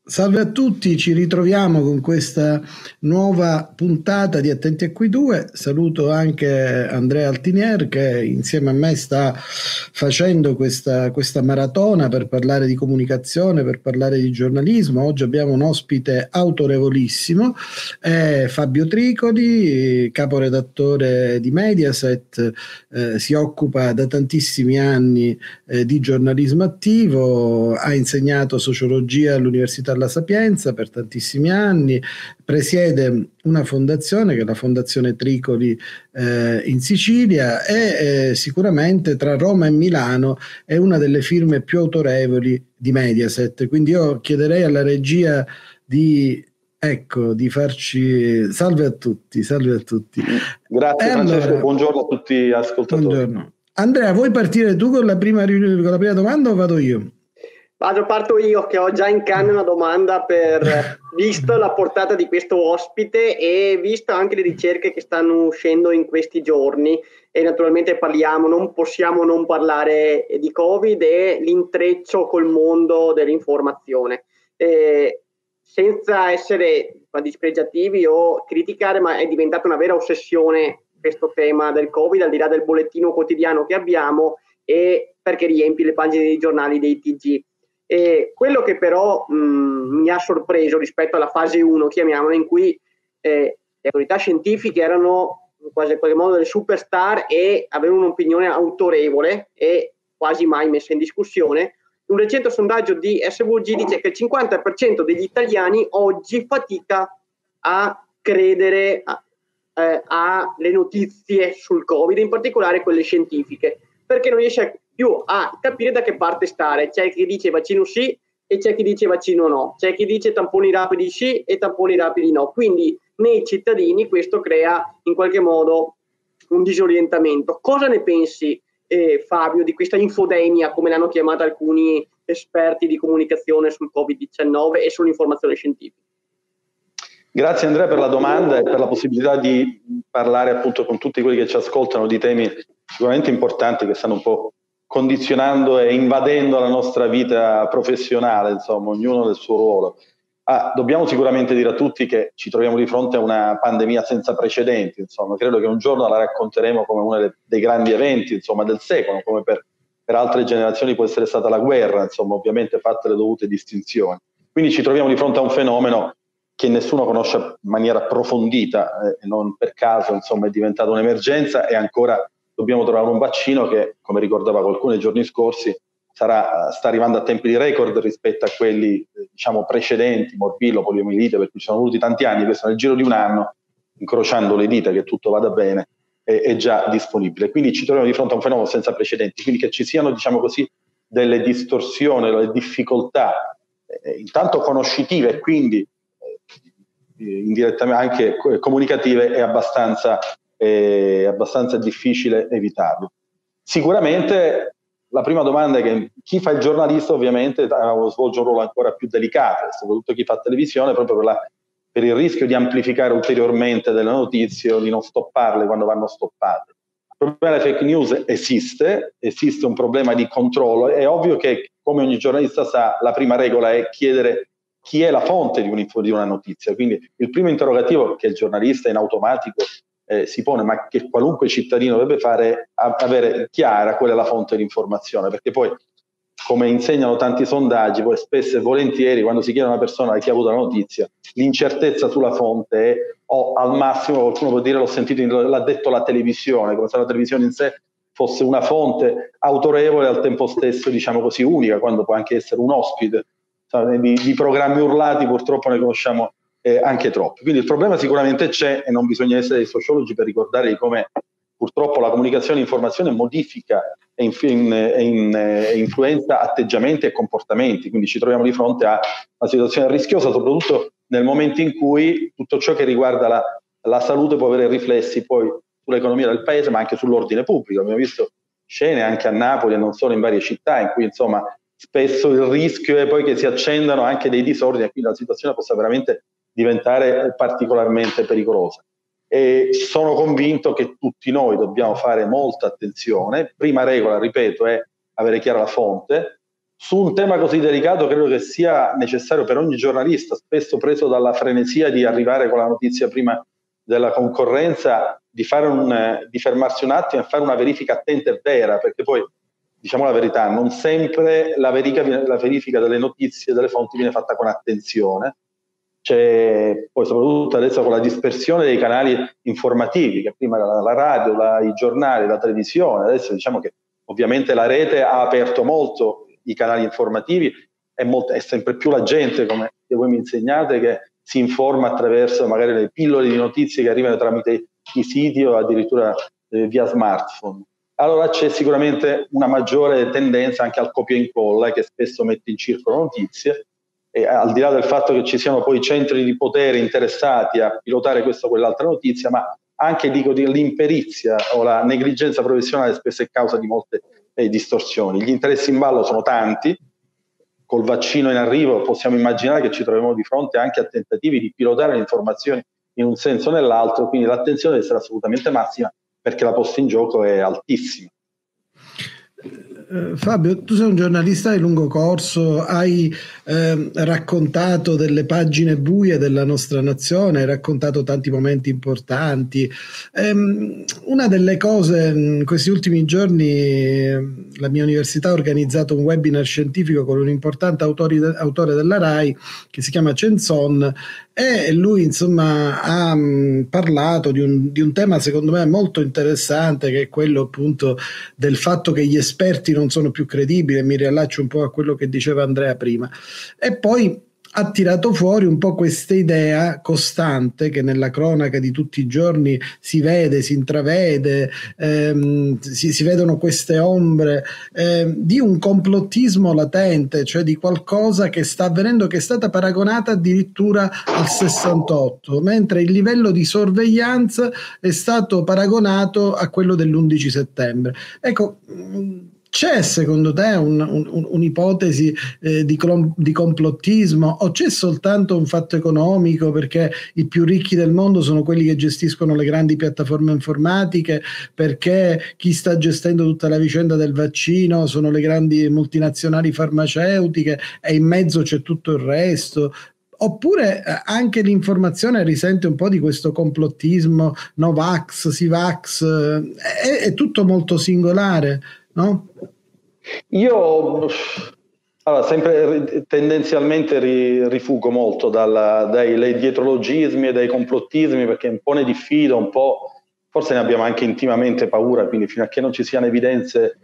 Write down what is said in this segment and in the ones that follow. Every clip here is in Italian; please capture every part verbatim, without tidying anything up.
Salve a tutti, ci ritroviamo con questa nuova puntata di Attenti a Qui due. Saluto anche Andrea Altinier che insieme a me sta facendo questa, questa maratona per parlare di comunicazione, per parlare di giornalismo. Oggi abbiamo un ospite autorevolissimo, è Fabio Tricoli, caporedattore di Mediaset, eh, si occupa da tantissimi anni eh, di giornalismo attivo, ha insegnato sociologia all'Università La Sapienza per tantissimi anni, presiede una fondazione che è la Fondazione Tricoli eh, in Sicilia e eh, sicuramente tra Roma e Milano è una delle firme più autorevoli di Mediaset. Quindi io chiederei alla regia di Ecco, di farci... Salve a tutti, salve a tutti. Grazie e Francesco, allora, buongiorno a tutti gli ascoltatori. Buongiorno. Andrea, vuoi partire tu con la prima, con la prima domanda o vado io? Vado, parto io che ho già in canna una domanda per, visto la portata di questo ospite e visto anche le ricerche che stanno uscendo in questi giorni, e naturalmente parliamo, non possiamo non parlare di Covid e l'intreccio col mondo dell'informazione. Eh, senza essere dispregiativi o criticare, ma è diventata una vera ossessione questo tema del Covid, al di là del bollettino quotidiano che abbiamo e perché riempie le pagine dei giornali, dei T G. E quello che però mh, mi ha sorpreso rispetto alla fase uno, chiamiamola, in cui eh, le autorità scientifiche erano in quasi in qualche modo delle superstar e avevano un'opinione autorevole e quasi mai messa in discussione. Un recente sondaggio di S V G dice che il cinquanta per cento degli italiani oggi fatica a credere a, eh, alle notizie sul Covid, in particolare quelle scientifiche, perché non riesce più a capire da che parte stare. C'è chi dice vaccino sì e c'è chi dice vaccino no, c'è chi dice tamponi rapidi sì e tamponi rapidi no. Quindi nei cittadini questo crea in qualche modo un disorientamento. Cosa ne pensi, eh, Fabio, di questa infodemia, come l'hanno chiamata alcuni esperti di comunicazione sul Covid diciannove e sull'informazione scientifica? Grazie Andrea per la domanda e per la possibilità di parlare appunto con tutti quelli che ci ascoltano di temi sicuramente importanti che stanno un po' condizionando e invadendo la nostra vita professionale, insomma, ognuno nel suo ruolo. Ah, dobbiamo sicuramente dire a tutti che ci troviamo di fronte a una pandemia senza precedenti, insomma, credo che un giorno la racconteremo come uno dei grandi eventi, insomma, del secolo, come per, per altre generazioni può essere stata la guerra, insomma, ovviamente fatte le dovute distinzioni. Quindi ci troviamo di fronte a un fenomeno che nessuno conosce in maniera approfondita eh, e non per caso, insomma, è diventata un'emergenza e ancora dobbiamo trovare un vaccino che, come ricordava qualcuno nei giorni scorsi, sarà, sta arrivando a tempi di record rispetto a quelli diciamo precedenti, morbillo, poliomielite, per cui ci sono voluti tanti anni. Questo nel giro di un anno, incrociando le dita che tutto vada bene, è, è già disponibile. Quindi ci troviamo di fronte a un fenomeno senza precedenti, quindi che ci siano, diciamo così, delle distorsioni, delle difficoltà, eh, intanto conoscitive e quindi eh, indirettamente anche comunicative, è abbastanza è abbastanza difficile evitarlo. Sicuramente la prima domanda è che chi fa il giornalista ovviamente svolge un ruolo ancora più delicato, soprattutto chi fa televisione, proprio per, la, per il rischio di amplificare ulteriormente delle notizie o di non stopparle quando vanno stoppate. Il problema delle fake news esiste, esiste un problema di controllo. È ovvio che, come ogni giornalista sa, la prima regola è chiedere chi è la fonte di, un, di una notizia. Quindi il primo interrogativo che il giornalista in automatico Eh, si pone, ma che qualunque cittadino dovrebbe fare, a, avere chiara qual è la fonte di informazione, perché poi, come insegnano tanti sondaggi, poi spesso e volentieri quando si chiede a una persona da chi ha avuto la notizia, l'incertezza sulla fonte è, o al massimo qualcuno può dire l'ho sentito, in, l'ha detto la televisione, come se la televisione in sé fosse una fonte autorevole e al tempo stesso, diciamo così, unica, quando può anche essere un ospite. Di, di programmi urlati purtroppo ne conosciamo Eh, anche troppi. Quindi il problema sicuramente c'è e non bisogna essere dei sociologi per ricordare di come purtroppo la comunicazione e l'informazione modifica e, in, in, in, eh, influenza atteggiamenti e comportamenti, quindi ci troviamo di fronte a una situazione rischiosa, soprattutto nel momento in cui tutto ciò che riguarda la, la salute può avere riflessi poi sull'economia del paese, ma anche sull'ordine pubblico. Abbiamo visto scene anche a Napoli e non solo in varie città in cui insomma spesso il rischio è poi che si accendano anche dei disordini e quindi la situazione possa veramente diventare particolarmente pericolosa. E sono convinto che tutti noi dobbiamo fare molta attenzione. Prima regola, ripeto, è avere chiara la fonte, su un tema così delicato credo che sia necessario per ogni giornalista, spesso preso dalla frenesia di arrivare con la notizia prima della concorrenza, di, fare un, di fermarsi un attimo e fare una verifica attenta e vera, perché poi, diciamo la verità, non sempre la verifica, la verifica delle notizie, delle fonti viene fatta con attenzione. C'è poi soprattutto adesso con la dispersione dei canali informativi, che prima era la radio, la, i giornali, la televisione, adesso diciamo che ovviamente la rete ha aperto molto i canali informativi, è, molto, è sempre più la gente, come voi mi insegnate, che si informa attraverso magari le pillole di notizie che arrivano tramite i siti o addirittura eh, via smartphone. Allora c'è sicuramente una maggiore tendenza anche al copia e incolla, che spesso mette in circolo notizie, e al di là del fatto che ci siano poi centri di potere interessati a pilotare questa o quell'altra notizia, ma anche dico l'imperizia o la negligenza professionale spesso è causa di molte eh, distorsioni. Gli interessi in ballo sono tanti, col vaccino in arrivo possiamo immaginare che ci troviamo di fronte anche a tentativi di pilotare le informazioni in un senso o nell'altro, quindi l'attenzione deve essere assolutamente massima perché la posta in gioco è altissima. Fabio, tu sei un giornalista di lungo corso, hai eh, raccontato delle pagine buie della nostra nazione, hai raccontato tanti momenti importanti. Ehm, una delle cose, in questi ultimi giorni la mia università ha organizzato un webinar scientifico con un importante autori, autore della RAI che si chiama Cenzon, e lui insomma ha mh, parlato di un, di un tema secondo me molto interessante, che è quello appunto del fatto che gli esperti non sono più credibili, e mi riallaccio un po' a quello che diceva Andrea prima, e poi ha tirato fuori un po' questa idea costante che nella cronaca di tutti i giorni si vede, si intravede, ehm, si, si vedono queste ombre ehm, di un complottismo latente, cioè di qualcosa che sta avvenendo, che è stata paragonata addirittura al sessantotto, mentre il livello di sorveglianza è stato paragonato a quello dell'undici settembre. Ecco, c'è secondo te un, un, un'ipotesi eh, di, di complottismo, o c'è soltanto un fatto economico, perché i più ricchi del mondo sono quelli che gestiscono le grandi piattaforme informatiche, perché chi sta gestendo tutta la vicenda del vaccino sono le grandi multinazionali farmaceutiche e in mezzo c'è tutto il resto? Oppure anche l'informazione risente un po' di questo complottismo, Novax, Sivax, è, è tutto molto singolare, no? Io allora, sempre tendenzialmente rifugo molto dalla, dai dai dietrologismi e dai complottismi, perché un po' ne diffido, un po' forse ne abbiamo anche intimamente paura, quindi fino a che non ci siano evidenze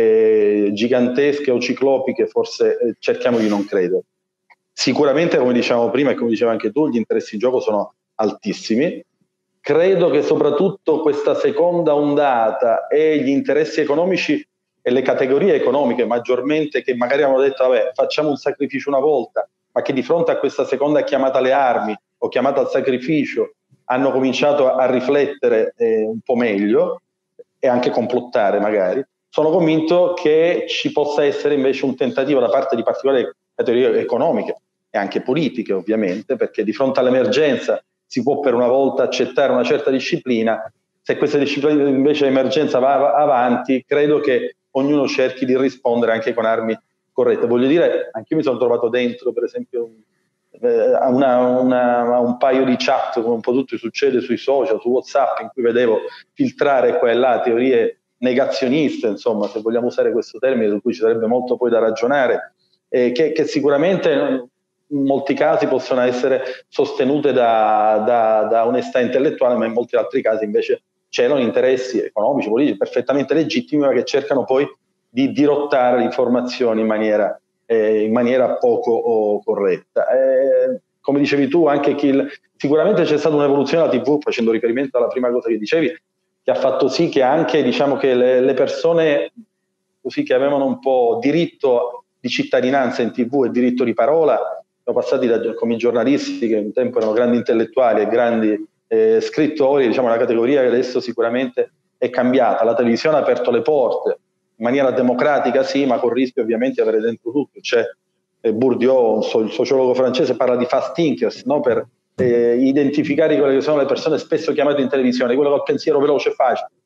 eh, gigantesche o ciclopiche forse eh, cerchiamo di non credere. Sicuramente, come dicevamo prima e come diceva anche tu, gli interessi in gioco sono altissimi. Credo che soprattutto questa seconda ondata e gli interessi economici e le categorie economiche maggiormente, che magari hanno detto vabbè, facciamo un sacrificio una volta, ma che di fronte a questa seconda chiamata alle armi o chiamata al sacrificio hanno cominciato a riflettere eh, un po' meglio e anche complottare magari, sono convinto che ci possa essere invece un tentativo da parte di particolari categorie economiche e anche politiche ovviamente, perché di fronte all'emergenza si può per una volta accettare una certa disciplina. Se questa disciplina invece l'emergenza va avanti, credo che ognuno cerchi di rispondere anche con armi corrette. Voglio dire, anche io mi sono trovato dentro, per esempio, eh, a, una, una, a un paio di chat, come un po' tutto succede sui social, su WhatsApp, in cui vedevo filtrare qua e là teorie negazioniste, insomma, se vogliamo usare questo termine, su cui ci sarebbe molto poi da ragionare, eh, che, che sicuramente in molti casi possono essere sostenute da, da, da onestà intellettuale, ma in molti altri casi invece c'erano interessi economici, politici perfettamente legittimi, ma che cercano poi di dirottare le informazioni in maniera, eh, in maniera poco oh, corretta. Eh, come dicevi tu, anche chi il, sicuramente c'è stata un'evoluzione della tivù, facendo riferimento alla prima cosa che dicevi, che ha fatto sì che anche diciamo che le, le persone così che avevano un po' diritto di cittadinanza in tivù e diritto di parola, sono passati da, come i giornalisti, che un tempo erano grandi intellettuali e grandi eh, scrittori, diciamo una categoria che adesso sicuramente è cambiata. La televisione ha aperto le porte in maniera democratica, sì, ma con il rischio ovviamente di avere dentro tutto. C'è eh, Bourdieu, il sociologo francese, parla di fast thinkers, no? Per eh, identificare quelle che sono le persone spesso chiamate in televisione, quello col pensiero veloce e facile,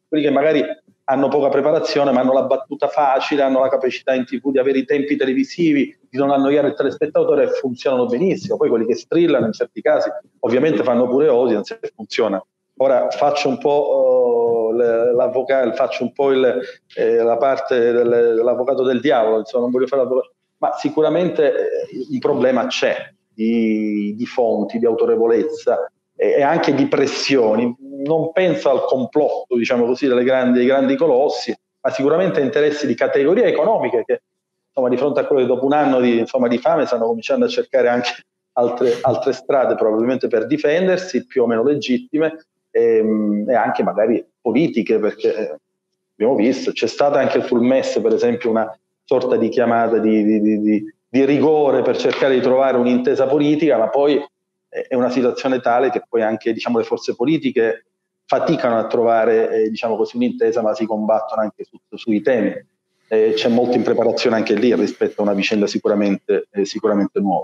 quelli che magari hanno poca preparazione ma hanno la battuta facile, hanno la capacità in tv di avere i tempi televisivi, di non annoiare il telespettatore, e funzionano benissimo. Poi quelli che strillano in certi casi ovviamente fanno pure audience e funziona. Ora faccio un po' uh, l'avvocato, faccio un po' il, eh, la parte del, dell'avvocato del diavolo, insomma, non voglio fare l'avvocato, ma sicuramente eh, un problema c'è di, di fonti, di autorevolezza e, e anche di pressioni. Non penso al complotto, diciamo così, delle grandi, dei grandi colossi, ma sicuramente interessi di categorie economiche che, insomma, di fronte a quello che dopo un anno di, insomma, di fame stanno cominciando a cercare anche altre, altre strade probabilmente per difendersi, più o meno legittime, e, e anche magari politiche, perché abbiamo visto, c'è stata anche sul M E S per esempio una sorta di chiamata di, di, di, di rigore per cercare di trovare un'intesa politica, ma poi è una situazione tale che poi anche, diciamo, le forze politiche faticano a trovare eh, diciamo così, un'intesa, ma si combattono anche su, sui temi. Eh, c'è molta impreparazione anche lì rispetto a una vicenda sicuramente, eh, sicuramente nuova.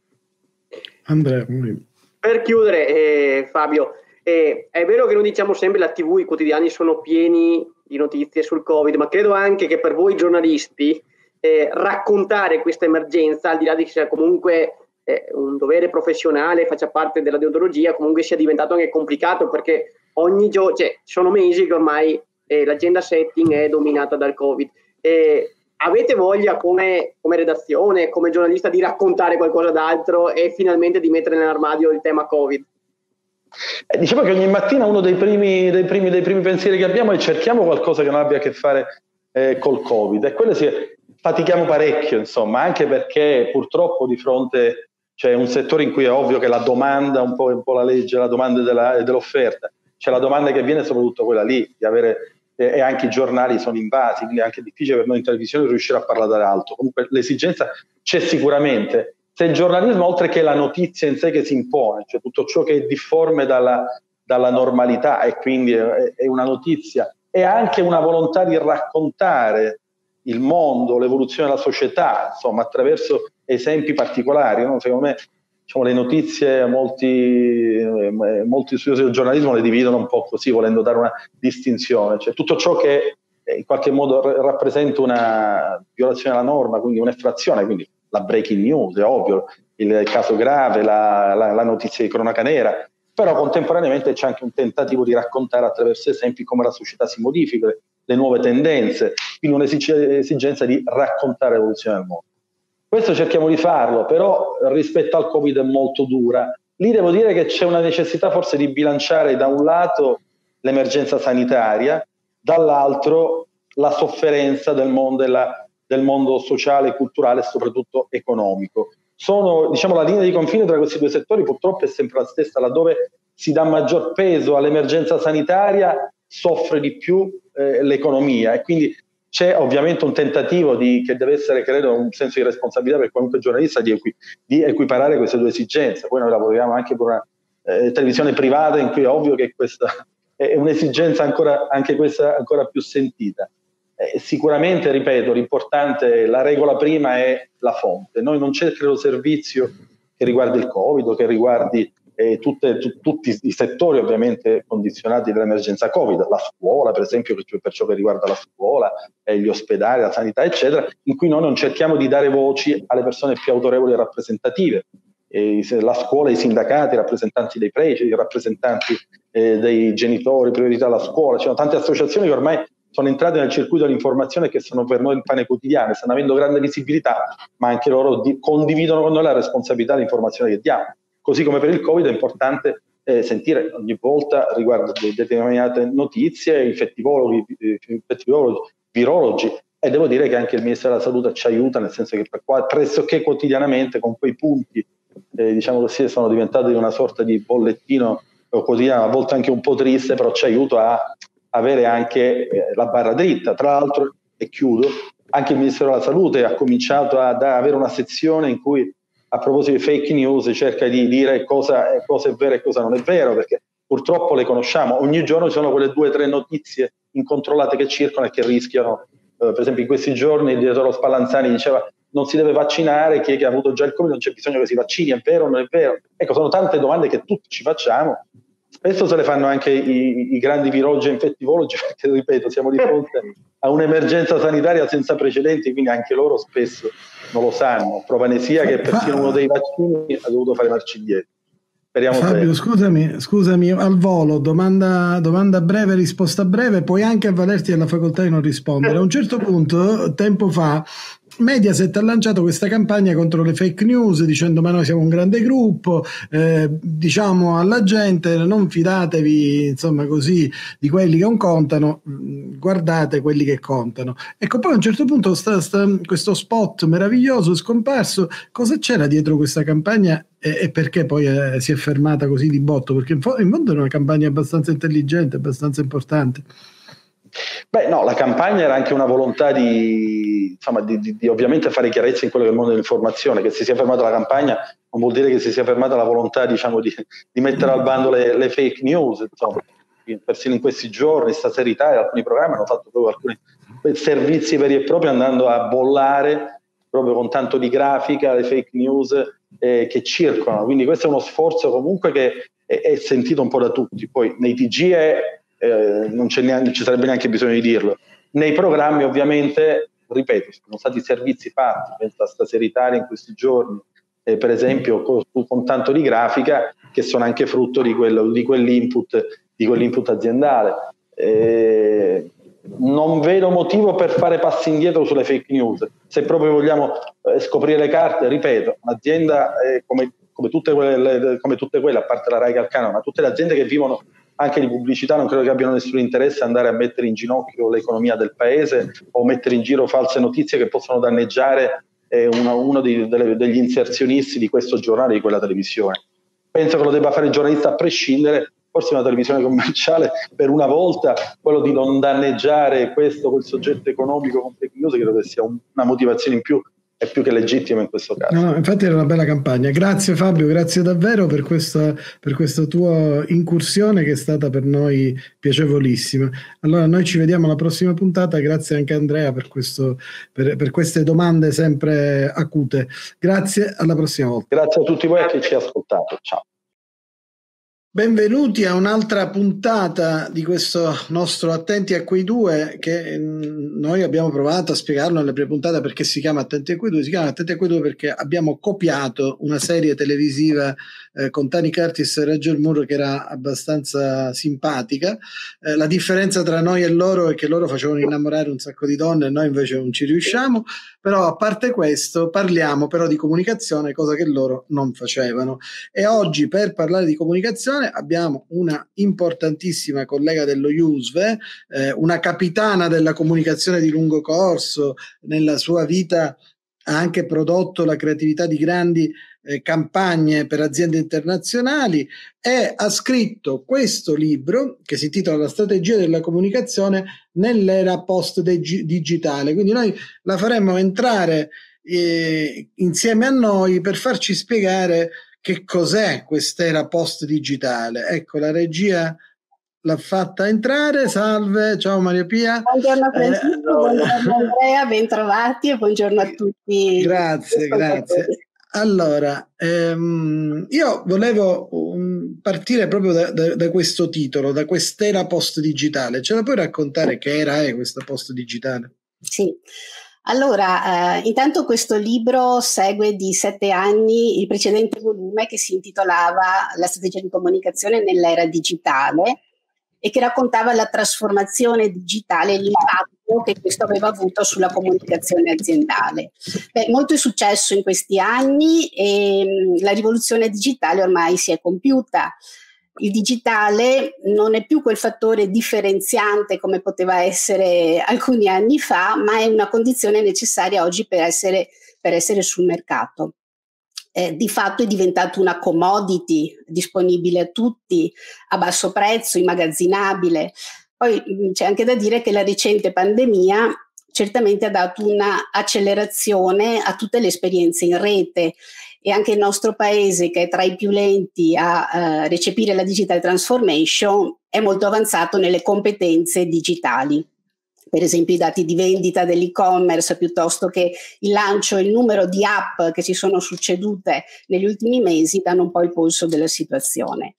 Andrea, per chiudere, eh, Fabio, eh, è vero che noi diciamo sempre la tivù, i quotidiani sono pieni di notizie sul Covid, ma credo anche che per voi giornalisti eh, raccontare questa emergenza, al di là di che sia comunque eh, un dovere professionale, faccia parte della deontologia, comunque sia diventato anche complicato, perché ogni giorno, cioè, sono mesi che ormai eh, l'agenda setting è dominata dal Covid. Eh, avete voglia come, come redazione, come giornalista, di raccontare qualcosa d'altro e finalmente di mettere nell'armadio il tema Covid? Eh, diciamo che ogni mattina uno dei primi, dei primi, dei primi pensieri che abbiamo è cerchiamo qualcosa che non abbia a che fare eh, col Covid, e quello si fatichiamo parecchio, insomma, anche perché purtroppo di fronte c'è un settore in cui è ovvio che la domanda, un po', un po' la legge, la domanda della, dell'offerta, c'è la domanda che viene soprattutto quella lì, di avere, eh, e anche i giornali sono invasi, quindi è anche difficile per noi in televisione riuscire a parlare alto. Comunque l'esigenza c'è sicuramente. Se il giornalismo, oltre che la notizia in sé che si impone, cioè tutto ciò che è difforme dalla, dalla normalità e quindi è, è una notizia, è anche una volontà di raccontare il mondo, l'evoluzione della società, insomma, attraverso esempi particolari, no? Secondo me, diciamo, le notizie, molti, eh, molti studiosi del giornalismo le dividono un po' così, volendo dare una distinzione, cioè tutto ciò che in qualche modo r- rappresenta una violazione della norma, quindi un'effrazione, quindi la breaking news, è ovvio, il caso grave, la, la, la notizia di cronaca nera, però contemporaneamente c'è anche un tentativo di raccontare attraverso esempi come la società si modifica, le nuove tendenze, quindi un'esigenza di raccontare l'evoluzione del mondo. Questo cerchiamo di farlo, però rispetto al Covid è molto dura. Lì devo dire che c'è una necessità forse di bilanciare da un lato l'emergenza sanitaria, dall'altro la sofferenza del mondo, della, del mondo sociale, culturale e soprattutto economico. Sono, diciamo, la linea di confine tra questi due settori purtroppo è sempre la stessa, laddove si dà maggior peso all'emergenza sanitaria soffre di più eh, l'economia, e quindi c'è ovviamente un tentativo di, che deve essere, credo, un senso di responsabilità per qualunque giornalista di, equi, di equiparare queste due esigenze. Poi noi lavoriamo anche per una eh, televisione privata in cui è ovvio che questa è un'esigenza ancora, anche questa ancora più sentita. Eh, sicuramente, ripeto, l'importante, la regola prima è la fonte. Noi non c'è, credo, servizio che riguardi il Covid o che riguardi eh, tutte, tu, tutti i settori ovviamente condizionati dall'emergenza Covid, la scuola per esempio, per ciò che riguarda la scuola, eh, gli ospedali, la sanità eccetera, in cui noi non cerchiamo di dare voci alle persone più autorevoli e rappresentative. Eh, la scuola, i sindacati, i rappresentanti dei preci, i rappresentanti eh, dei genitori, priorità alla scuola, ci sono tante associazioni che ormai sono entrate nel circuito dell'informazione, che sono per noi il pane quotidiano, stanno avendo grande visibilità, ma anche loro di, condividono con noi la responsabilità dell'informazione che diamo. Così come per il Covid è importante eh, sentire ogni volta riguardo determinate notizie, infettivologi, infettivologi, virologi, e devo dire che anche il Ministero della Salute ci aiuta, nel senso che per qua, pressoché quotidianamente con quei punti, eh, diciamo così, sono diventati una sorta di bollettino quotidiano, a volte anche un po' triste, però ci aiuta a avere anche eh, la barra dritta. Tra l'altro, e chiudo, anche il Ministero della Salute ha cominciato ad avere una sezione in cui, a proposito di fake news, cerca di dire cosa, cosa è vero e cosa non è vero, perché purtroppo le conosciamo. Ogni giorno ci sono quelle due o tre notizie incontrollate che circolano e che rischiano. Eh, per esempio in questi giorni il direttore Spallanzani diceva non si deve vaccinare chi, è che ha avuto già il Covid, non c'è bisogno che si vaccini, è vero o non è vero? Ecco, sono tante domande che tutti ci facciamo, spesso se le fanno anche i, i grandi virologi e infettivologi, perché ripeto, siamo di fronte a un'emergenza sanitaria senza precedenti, quindi anche loro spesso non lo sanno. Prova ne sia che persino uno dei vaccini ha dovuto fare marcia indietro. Speriamo Fabio, bene. scusami, scusami, al volo, domanda, domanda breve, risposta breve, puoi anche avvalerti della facoltà di non rispondere. A un certo punto, tempo fa, Mediaset ha lanciato questa campagna contro le fake news dicendo ma noi siamo un grande gruppo, eh, diciamo alla gente non fidatevi insomma così di quelli che non contano, guardate quelli che contano. Ecco, poi a un certo punto sta, sta, questo spot meraviglioso è scomparso. Cosa c'era dietro questa campagna e, e perché poi eh, si è fermata così di botto? Perché in, fo- in fondo è una campagna abbastanza intelligente, abbastanza importante. Beh, no, la campagna era anche una volontà di, insomma, di, di, di ovviamente fare chiarezza in quello che è il mondo dell'informazione. Che si sia fermata la campagna non vuol dire che si sia fermata la volontà, diciamo, di, di mettere al bando le, le fake news. Insomma, persino in questi giorni, stasera Italia, alcuni programmi hanno fatto proprio alcuni servizi veri e propri andando a bollare proprio con tanto di grafica le fake news eh, che circolano. Quindi questo è uno sforzo comunque che è, è sentito un po' da tutti. Poi nei T G è Eh, non, c'è neanche, non ci sarebbe neanche bisogno di dirlo. Nei programmi ovviamente, ripeto, sono stati servizi fatti, penso a Stasera Italia in questi giorni, eh, per esempio con, con tanto di grafica, che sono anche frutto di, quello, di quell'input di quell'input aziendale. Eh, non vedo motivo per fare passi indietro sulle fake news. Se proprio vogliamo eh, scoprire le carte, ripeto, un'azienda eh, come, come, tutte quelle, come tutte quelle, a parte la Rai Calcano, ma tutte le aziende che vivono anche di pubblicità, non credo che abbiano nessun interesse ad andare a mettere in ginocchio l'economia del paese o mettere in giro false notizie che possono danneggiare eh, uno, uno di, delle, degli inserzionisti di questo giornale, di quella televisione. Penso che lo debba fare il giornalista a prescindere, forse una televisione commerciale per una volta, quello di non danneggiare questo, quel soggetto economico con fake news, credo che sia un, una motivazione in più, è più che legittima in questo caso. No, no, infatti era una bella campagna. Grazie Fabio, grazie davvero per questa, per questa tua incursione che è stata per noi piacevolissima. Allora noi ci vediamo alla prossima puntata, grazie anche Andrea per, questo, per, per queste domande sempre acute. Grazie, alla prossima volta. Grazie a tutti voi che ci ascoltate. Ciao. Benvenuti a un'altra puntata di questo nostro Attenti a quei due, che noi abbiamo provato a spiegarlo nelle prime puntate perché si chiama Attenti a quei due. Si chiama Attenti a quei due perché abbiamo copiato una serie televisiva eh, con Tony Curtis e Roger Moore che era abbastanza simpatica. Eh, la differenza tra noi e loro è che loro facevano innamorare un sacco di donne e noi invece non ci riusciamo. Però a parte questo parliamo però di comunicazione, cosa che loro non facevano. E oggi per parlare di comunicazione abbiamo una importantissima collega dello I U S V E, eh, una capitana della comunicazione di lungo corso. Nella sua vita ha anche prodotto la creatività di grandi eh, campagne per aziende internazionali e ha scritto questo libro che si intitola La strategia della comunicazione nell'era post-digitale. Quindi noi la faremo entrare eh, insieme a noi per farci spiegare che cos'è quest'era post-digitale. Ecco, la regia l'ha fatta entrare. Salve, ciao Maria Pia. Buongiorno Francesco, eh, buongiorno Andrea, bentrovati e buongiorno a tutti. Grazie, grazie. Allora, ehm, io volevo um, partire proprio da, da, da questo titolo, da quest'era post-digitale. Ce la puoi raccontare che era è questa post-digitale? Sì. Allora, eh, intanto questo libro segue di sette anni il precedente volume che si intitolava La strategia di comunicazione nell'era digitale e che raccontava la trasformazione digitale e l'impatto che questo aveva avuto sulla comunicazione aziendale. Beh, molto è successo in questi anni e mh, la rivoluzione digitale ormai si è compiuta. Il digitale non è più quel fattore differenziante come poteva essere alcuni anni fa, ma è una condizione necessaria oggi per essere, per essere sul mercato. Eh, di fatto è diventato una commodity disponibile a tutti, a basso prezzo, immagazzinabile. Poi mh, c'è anche da dire che la recente pandemia certamente ha dato una accelerazione a tutte le esperienze in rete e anche il nostro paese, che è tra i più lenti a uh, recepire la digital transformation, è molto avanzato nelle competenze digitali. Per esempio i dati di vendita dell'e-commerce piuttosto che il lancio e il numero di app che si sono succedute negli ultimi mesi danno un po' il polso della situazione.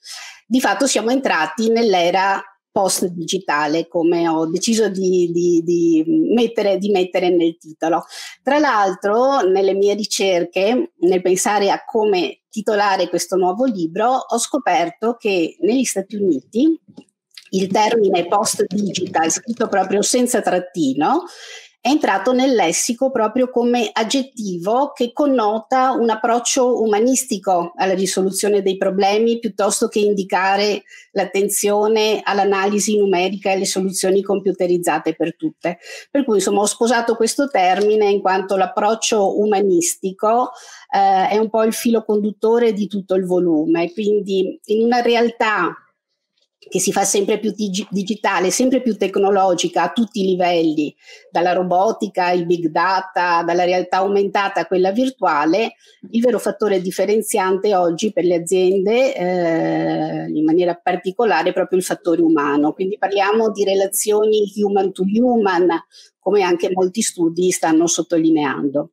di fatto siamo entrati nell'era post-digitale, come ho deciso di, di, di, mettere, di mettere nel titolo. Tra l'altro, nelle mie ricerche, nel pensare a come titolare questo nuovo libro, ho scoperto che negli Stati Uniti il termine post-digital, scritto proprio senza trattino, è entrato nel lessico proprio come aggettivo che connota un approccio umanistico alla risoluzione dei problemi piuttosto che indicare l'attenzione all'analisi numerica e alle soluzioni computerizzate per tutte. Per cui insomma ho sposato questo termine in quanto l'approccio umanistico eh, è un po' il filo conduttore di tutto il volume, quindi in una realtà che si fa sempre più dig- digitale, sempre più tecnologica a tutti i livelli, dalla robotica ai big data, dalla realtà aumentata a quella virtuale, il vero fattore differenziante oggi per le aziende, eh, in maniera particolare, è proprio il fattore umano. Quindi parliamo di relazioni human to human, come anche molti studi stanno sottolineando.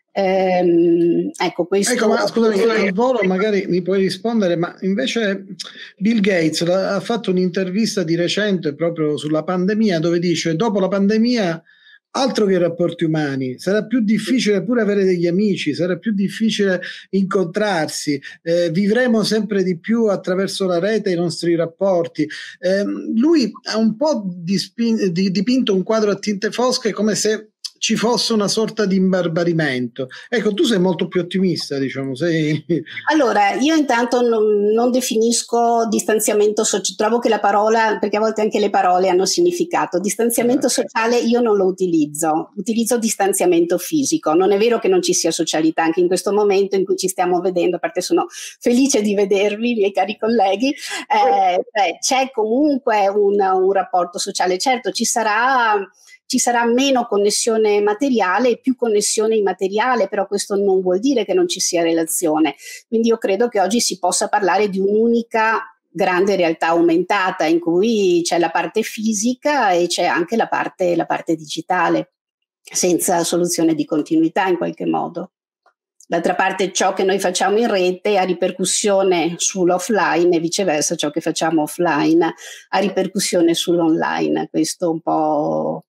Ehm, ecco, questo... ecco, ma scusami, al volo magari mi puoi rispondere, ma invece Bill Gates ha fatto un'intervista di recente proprio sulla pandemia, dove dice: dopo la pandemia altro che rapporti umani, sarà più difficile pure avere degli amici, sarà più difficile incontrarsi, eh, vivremo sempre di più attraverso la rete i nostri rapporti. Eh, lui ha un po' dispin- di, dipinto un quadro a tinte fosche come se ci fosse una sorta di imbarbarimento. Ecco, tu sei molto più ottimista, diciamo. Sei... Allora, io intanto non, non definisco distanziamento sociale, trovo che la parola, perché a volte anche le parole hanno significato, distanziamento sociale io non lo utilizzo, utilizzo distanziamento fisico. Non è vero che non ci sia socialità, anche in questo momento in cui ci stiamo vedendo, a parte sono felice di vedervi, miei cari colleghi, eh, beh, c'è comunque un, un rapporto sociale. Certo, ci sarà... ci sarà meno connessione materiale e più connessione immateriale, però questo non vuol dire che non ci sia relazione. Quindi io credo che oggi si possa parlare di un'unica grande realtà aumentata in cui c'è la parte fisica e c'è anche la parte, la parte digitale, senza soluzione di continuità in qualche modo. D'altra parte ciò che noi facciamo in rete ha ripercussione sull'offline e viceversa ciò che facciamo offline ha ripercussione sull'online. Questo un po'...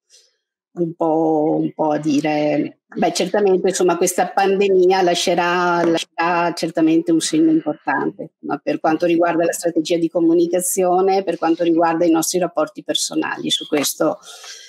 un po', un po' a dire, beh, certamente insomma questa pandemia lascerà, lascerà certamente un segno importante, ma per quanto riguarda la strategia di comunicazione, per quanto riguarda i nostri rapporti personali, su questo,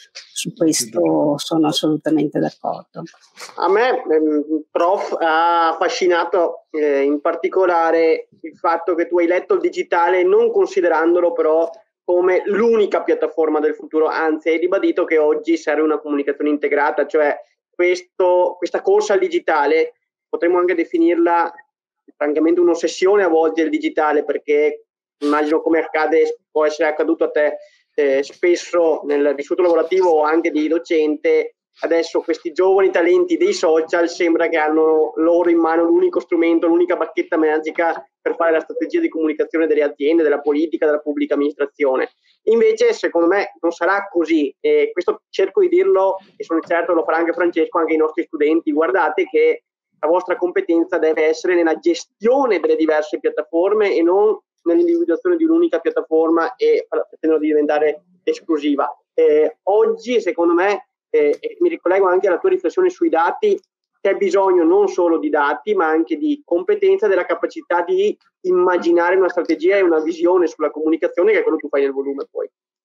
su questo sono assolutamente d'accordo. A me, ehm, prof, ha affascinato eh, in particolare il fatto che tu hai letto il digitale non considerandolo però come l'unica piattaforma del futuro, anzi hai ribadito che oggi serve una comunicazione integrata, cioè questo, questa corsa al digitale potremmo anche definirla francamente un'ossessione a volte del digitale, perché immagino come accade, può essere accaduto a te eh, spesso nel vissuto lavorativo o anche di docente. Adesso questi giovani talenti dei social sembra che hanno loro in mano l'unico strumento, l'unica bacchetta magica per fare la strategia di comunicazione delle aziende, della politica, della pubblica amministrazione. Invece, secondo me, non sarà così. E questo cerco di dirlo, e sono certo lo farà anche Francesco, anche ai nostri studenti. Guardate che la vostra competenza deve essere nella gestione delle diverse piattaforme e non nell'individuazione di un'unica piattaforma e pretendere di diventare esclusiva. Eh, oggi, secondo me, Eh, mi ricollego anche alla tua riflessione sui dati, c'è bisogno non solo di dati ma anche di competenza, della capacità di immaginare una strategia e una visione sulla comunicazione, che è quello che tu fai nel volume poi.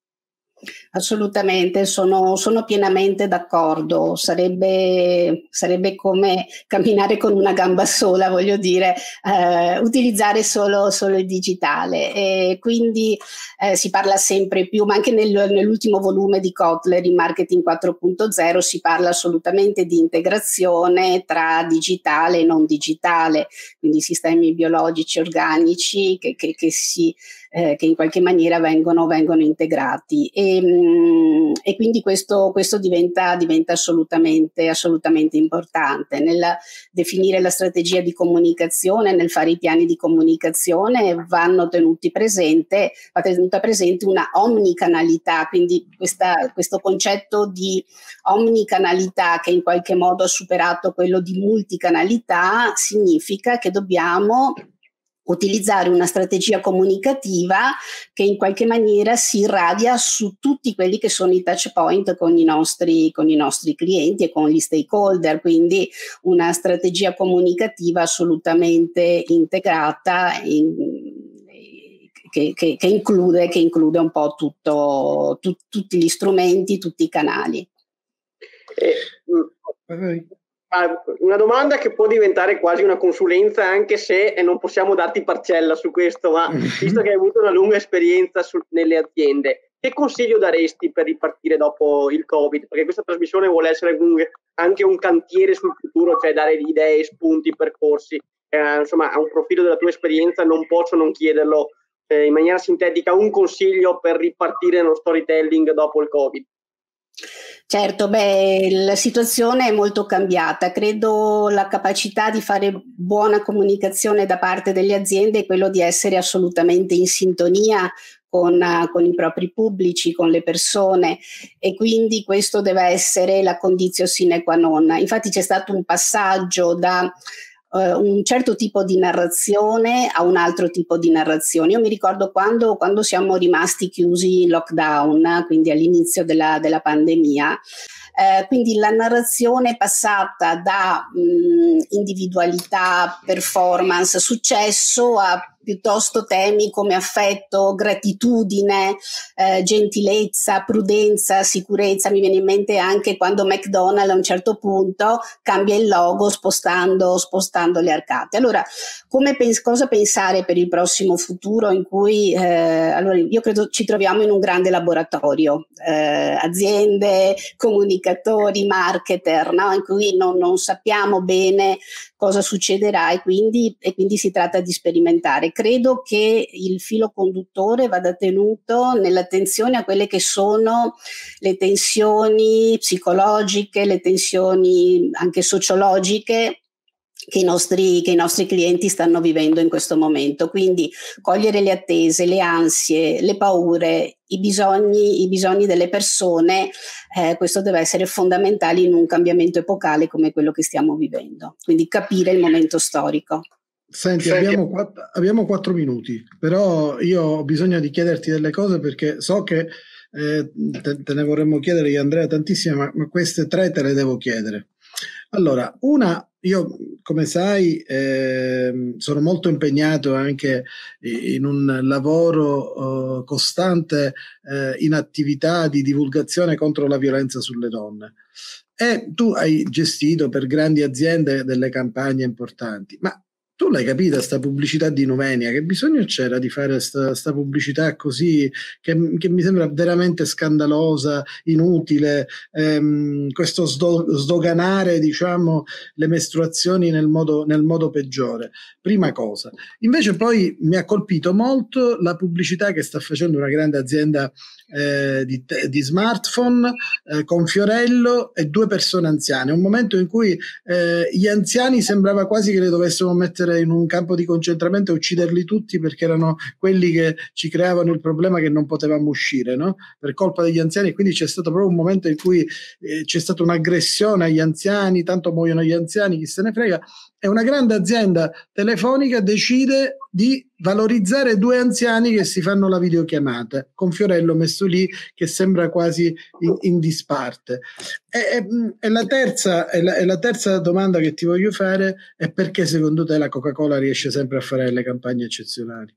Assolutamente, sono, sono pienamente d'accordo, sarebbe, sarebbe come camminare con una gamba sola, voglio dire, eh, utilizzare solo, solo il digitale, e quindi eh, si parla sempre più, ma anche nel, nell'ultimo volume di Kotler, in Marketing quattro punto zero, si parla assolutamente di integrazione tra digitale e non digitale, quindi sistemi biologici, organici che, che, che si... Eh, che in qualche maniera vengono, vengono integrati e, mh, e quindi questo, questo diventa, diventa assolutamente, assolutamente importante nel definire la strategia di comunicazione, nel fare i piani di comunicazione vanno tenuti presente, va tenuta presente una omnicanalità, quindi questa, questo concetto di omnicanalità che in qualche modo ha superato quello di multicanalità significa che dobbiamo utilizzare una strategia comunicativa che in qualche maniera si irradia su tutti quelli che sono i touch point con i nostri, con i nostri clienti e con gli stakeholder, quindi una strategia comunicativa assolutamente integrata in, che, che, che, include, che include un po' tutto, tu, tutti gli strumenti, tutti i canali. Eh, Una domanda che può diventare quasi una consulenza, anche se e non possiamo darti parcella su questo, ma visto che hai avuto una lunga esperienza su, nelle aziende, che consiglio daresti per ripartire dopo il Covid? Perché questa trasmissione vuole essere un, anche un cantiere sul futuro, cioè dare idee, spunti, percorsi. Eh, insomma, a un profilo della tua esperienza non posso non chiederlo eh, in maniera sintetica, un consiglio per ripartire nello storytelling dopo il Covid. Certo, beh, la situazione è molto cambiata. Credo la capacità di fare buona comunicazione da parte delle aziende è quello di essere assolutamente in sintonia con, con i propri pubblici, con le persone, e quindi questo deve essere la conditio sine qua non. Infatti c'è stato un passaggio da un certo tipo di narrazione a un altro tipo di narrazione. Io mi ricordo quando, quando siamo rimasti chiusi in lockdown, quindi all'inizio della, della pandemia, eh, quindi la narrazione è passata da mh, individualità, performance, successo a piuttosto temi come affetto, gratitudine, eh, gentilezza, prudenza, sicurezza. Mi viene in mente anche quando McDonald's a un certo punto cambia il logo spostando, spostando le arcate. Allora, come pens- cosa pensare per il prossimo futuro in cui, eh, allora io credo ci troviamo in un grande laboratorio, eh, aziende, comunicatori, marketer, no? In cui non, non sappiamo bene cosa succederà e quindi, e quindi si tratta di sperimentare. Credo che il filo conduttore vada tenuto nell'attenzione a quelle che sono le tensioni psicologiche, le tensioni anche sociologiche che i nostri, che i nostri clienti stanno vivendo in questo momento. Quindi cogliere le attese, le ansie, le paure, i bisogni, i bisogni delle persone, eh, questo deve essere fondamentale in un cambiamento epocale come quello che stiamo vivendo. Quindi capire il momento storico. Senti, abbiamo quattro, abbiamo quattro minuti, però io ho bisogno di chiederti delle cose perché so che eh, te, te ne vorremmo chiedere io, Andrea, tantissime, ma, ma queste tre te le devo chiedere. Allora, una, io come sai eh, sono molto impegnato anche in un lavoro eh, costante eh, in attività di divulgazione contro la violenza sulle donne. E tu hai gestito per grandi aziende delle campagne importanti, ma tu l'hai capita sta pubblicità di Numenia? Che bisogno c'era di fare sta, sta pubblicità così che, che mi sembra veramente scandalosa, inutile, ehm, questo sdo, sdoganare diciamo le mestruazioni nel modo, nel modo peggiore, prima cosa. Invece poi mi ha colpito molto la pubblicità che sta facendo una grande azienda eh, di, di smartphone eh, con Fiorello e due persone anziane, un momento in cui eh, gli anziani sembrava quasi che le dovessimo mettere in un campo di concentramento e ucciderli tutti perché erano quelli che ci creavano il problema che non potevamo uscire, no? Per colpa degli anziani. Quindi c'è stato proprio un momento in cui eh, c'è stata un'aggressione agli anziani, tanto muoiono gli anziani, chi se ne frega, e una grande azienda telefonica decide di valorizzare due anziani che si fanno la videochiamata con Fiorello messo lì che sembra quasi in, in disparte. E, e, e, la terza, e, la, e la terza domanda che ti voglio fare è: perché secondo te la Coca-Cola riesce sempre a fare le campagne eccezionali?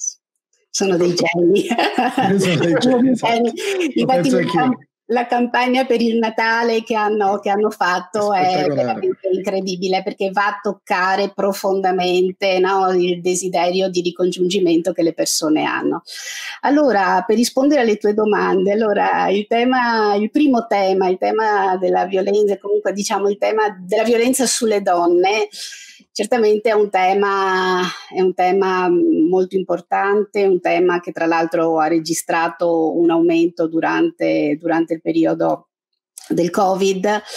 Sono dei geni. Sono dei geni, esatto. Infatti la campagna per il Natale che hanno, che hanno fatto è, è veramente incredibile, perché va a toccare profondamente, no, il desiderio di ricongiungimento che le persone hanno. Allora, per rispondere alle tue domande, allora il tema, il primo tema, il tema della violenza, comunque diciamo il tema della violenza sulle donne, certamente è un tema, è un tema molto importante, un tema che tra l'altro ha registrato un aumento durante, durante il periodo del Covid.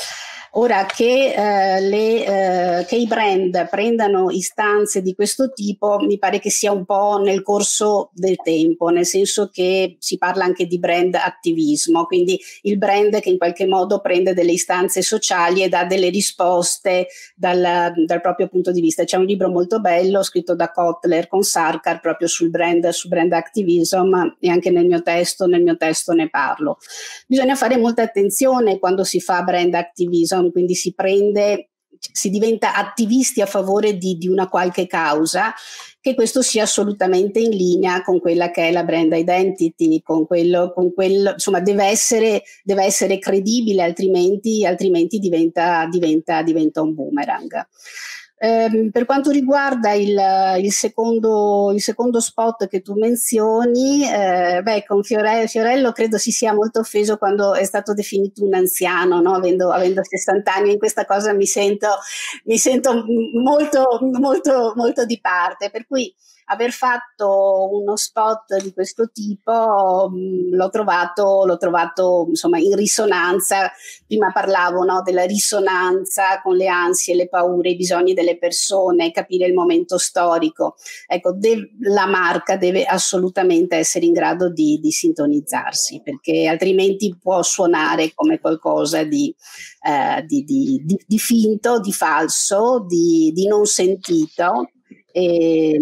Ora che, eh, le, eh, che i brand prendano istanze di questo tipo mi pare che sia un po' nel corso del tempo, nel senso che si parla anche di brand attivismo, quindi il brand che in qualche modo prende delle istanze sociali e dà delle risposte dal, dal proprio punto di vista. C'è un libro molto bello scritto da Kotler con Sarkar proprio sul brand, sul brand activism, e anche nel mio testo, nel mio testo ne parlo. Bisogna fare molta attenzione quando si fa brand activism, quindi si prende, si diventa attivisti a favore di, di una qualche causa, che questo sia assolutamente in linea con quella che è la brand identity, con quello, con quello insomma deve essere, deve essere credibile, altrimenti, altrimenti diventa, diventa, diventa un boomerang. Eh, per quanto riguarda il, il, secondo, il secondo spot che tu menzioni, eh, beh, con Fiorello, Fiorello credo si sia molto offeso quando è stato definito un anziano, no? avendo, avendo sessanta anni. In questa cosa mi sento, mi sento molto, molto, molto di parte, per cui aver fatto uno spot di questo tipo mh, l'ho trovato, l'ho trovato insomma in risonanza. Prima parlavo, no, della risonanza con le ansie, le paure, i bisogni delle persone, capire il momento storico. Ecco, de- la marca deve assolutamente essere in grado di, di sintonizzarsi, perché altrimenti può suonare come qualcosa di, eh, di, di, di, di finto, di falso, di, di non sentito. E,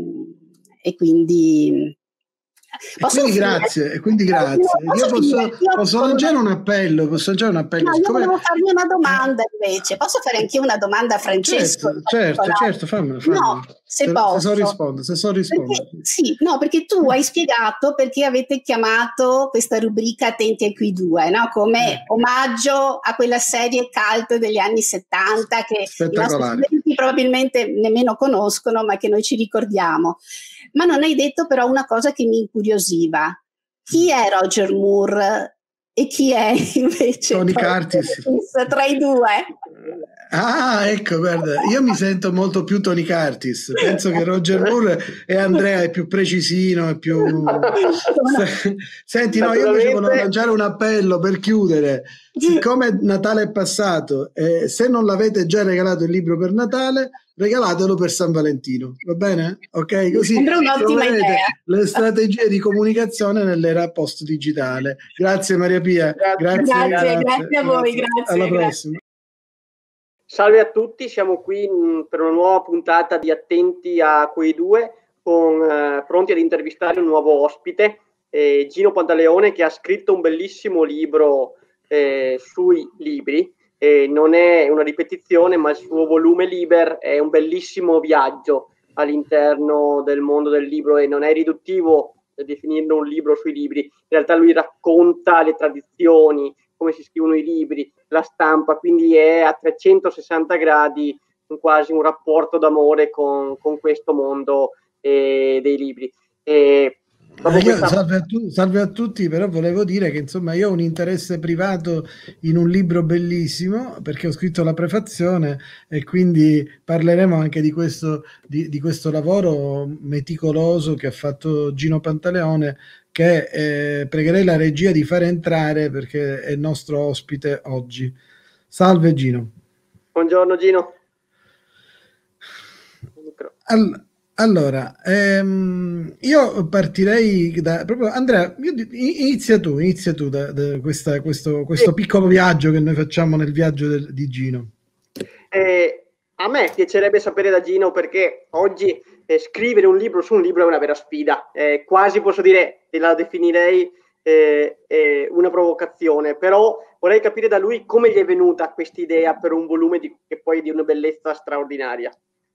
e quindi E quindi grazie, e quindi grazie. Io posso, posso lanciare un appello, posso lanciare un appello. No, Siccome... io volevo farmi una domanda invece. Posso fare anche una domanda a Francesco? Certo, certo, certo, fammela, fammela. No, se, se posso. Se so rispondere, se so rispondere. Perché, sì, no, perché tu hai spiegato perché avete chiamato questa rubrica Attenti a quei due, no? Come eh. omaggio a quella serie cult degli anni settanta che i nostri studenti probabilmente nemmeno conoscono, ma che noi ci ricordiamo. Ma non hai detto però una cosa che mi incuriosiva. Chi è Roger Moore e chi è invece Tony Curtis tra i due? Ah, ecco, guarda, io mi sento molto più Tony Curtis. Penso che Roger Moore e Andrea è più precisino, è più... Senti, no, io invece volevo lanciare un appello per chiudere. Siccome Natale è passato, eh, se non l'avete già regalato il libro per Natale, regalatelo per San Valentino, va bene? Ok, così troverete le strategie di comunicazione nell'era post digitale. Grazie Maria Pia, grazie, grazie, grazie, grazie a voi, grazie. Alla grazie. prossima. Salve a tutti, siamo qui mh, per una nuova puntata di Attenti a quei due, con, eh, pronti ad intervistare un nuovo ospite, eh, Gino Pantaleone, che ha scritto un bellissimo libro eh, sui libri. Eh, non è una ripetizione, ma il suo volume Liber è un bellissimo viaggio all'interno del mondo del libro e non è riduttivo definirlo un libro sui libri. In realtà lui racconta le tradizioni, come si scrivono i libri, la stampa, quindi è a trecentosessanta gradi un, quasi un rapporto d'amore con, con questo mondo eh, dei libri. E Eh, io, salve, a tu, salve a tutti, però volevo dire che insomma io ho un interesse privato in un libro bellissimo perché ho scritto la prefazione e quindi parleremo anche di questo, di, di questo lavoro meticoloso che ha fatto Gino Pantaleone, che eh, pregherei la regia di fare entrare perché è il nostro ospite oggi. Salve Gino. Buongiorno Gino. All- Allora, ehm, io partirei da proprio Andrea, io, inizia tu, inizia tu da, da questa, questo, questo sì. piccolo viaggio che noi facciamo nel viaggio del, di Gino. Eh, a me piacerebbe sapere da Gino, perché oggi eh, scrivere un libro su un libro è una vera sfida, eh, quasi posso dire, e la definirei eh, eh, una provocazione, però vorrei capire da lui come gli è venuta questa idea per un volume di, che poi è di una bellezza straordinaria.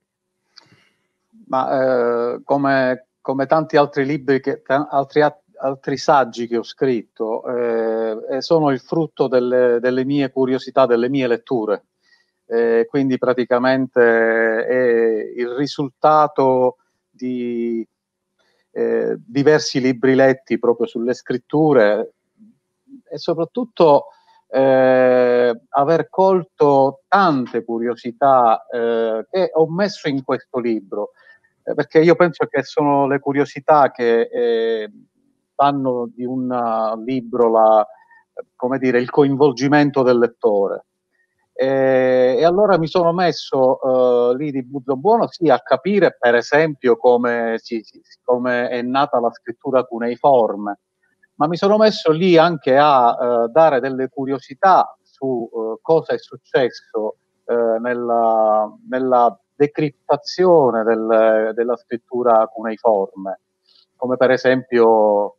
Ma eh, come, come tanti altri libri, che, altri, altri saggi che ho scritto, eh, sono il frutto delle, delle mie curiosità, delle mie letture. Eh, quindi praticamente è il risultato di eh, diversi libri letti proprio sulle scritture e soprattutto eh, aver colto tante curiosità eh, che ho messo in questo libro. Perché io penso che sono le curiosità che eh, fanno di un libro la, come dire, il coinvolgimento del lettore. E, e allora mi sono messo uh, lì di buzzo buono, sì, a capire per esempio come, si, come è nata la scrittura cuneiforme, ma mi sono messo lì anche a uh, dare delle curiosità su uh, cosa è successo uh, nella, nella decriptazione del, della scrittura cuneiforme, come per esempio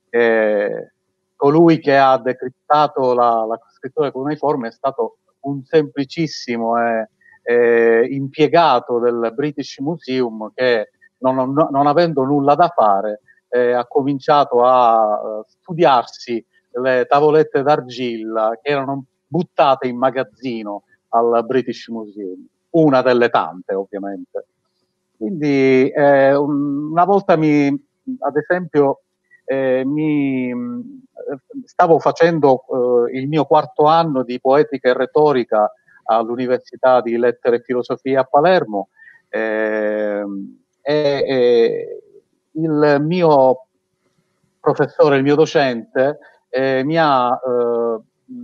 eh, colui che ha decriptato la, la scrittura cuneiforme è stato un semplicissimo eh, eh, impiegato del British Museum che, non, non, non avendo nulla da fare, eh, ha cominciato a uh, studiarsi le tavolette d'argilla che erano buttate in magazzino al British Museum, una delle tante ovviamente. Quindi eh, un, una volta mi, ad esempio, eh, mi, stavo facendo eh, il mio quarto anno di poetica e retorica all'Università di Lettere e Filosofia a Palermo eh, e, e il mio professore, il mio docente, eh, mi ha eh,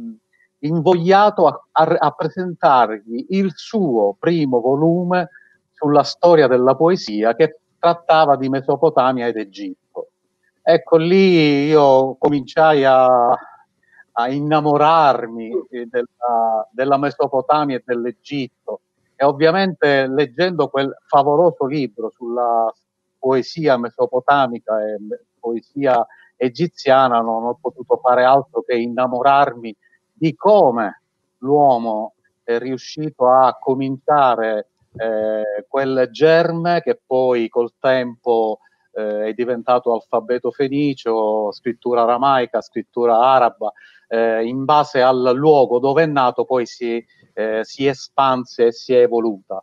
invogliato a, a, a presentargli il suo primo volume sulla storia della poesia che trattava di Mesopotamia ed Egitto. Ecco, lì io cominciai a, a innamorarmi della, della Mesopotamia e dell'Egitto e ovviamente leggendo quel favoloso libro sulla poesia mesopotamica e poesia egiziana non ho potuto fare altro che innamorarmi di come l'uomo è riuscito a cominciare eh, quel germe che poi col tempo eh, è diventato alfabeto fenicio, scrittura aramaica, scrittura araba, eh, in base al luogo dove è nato poi si, eh, si espanse e si è evoluta.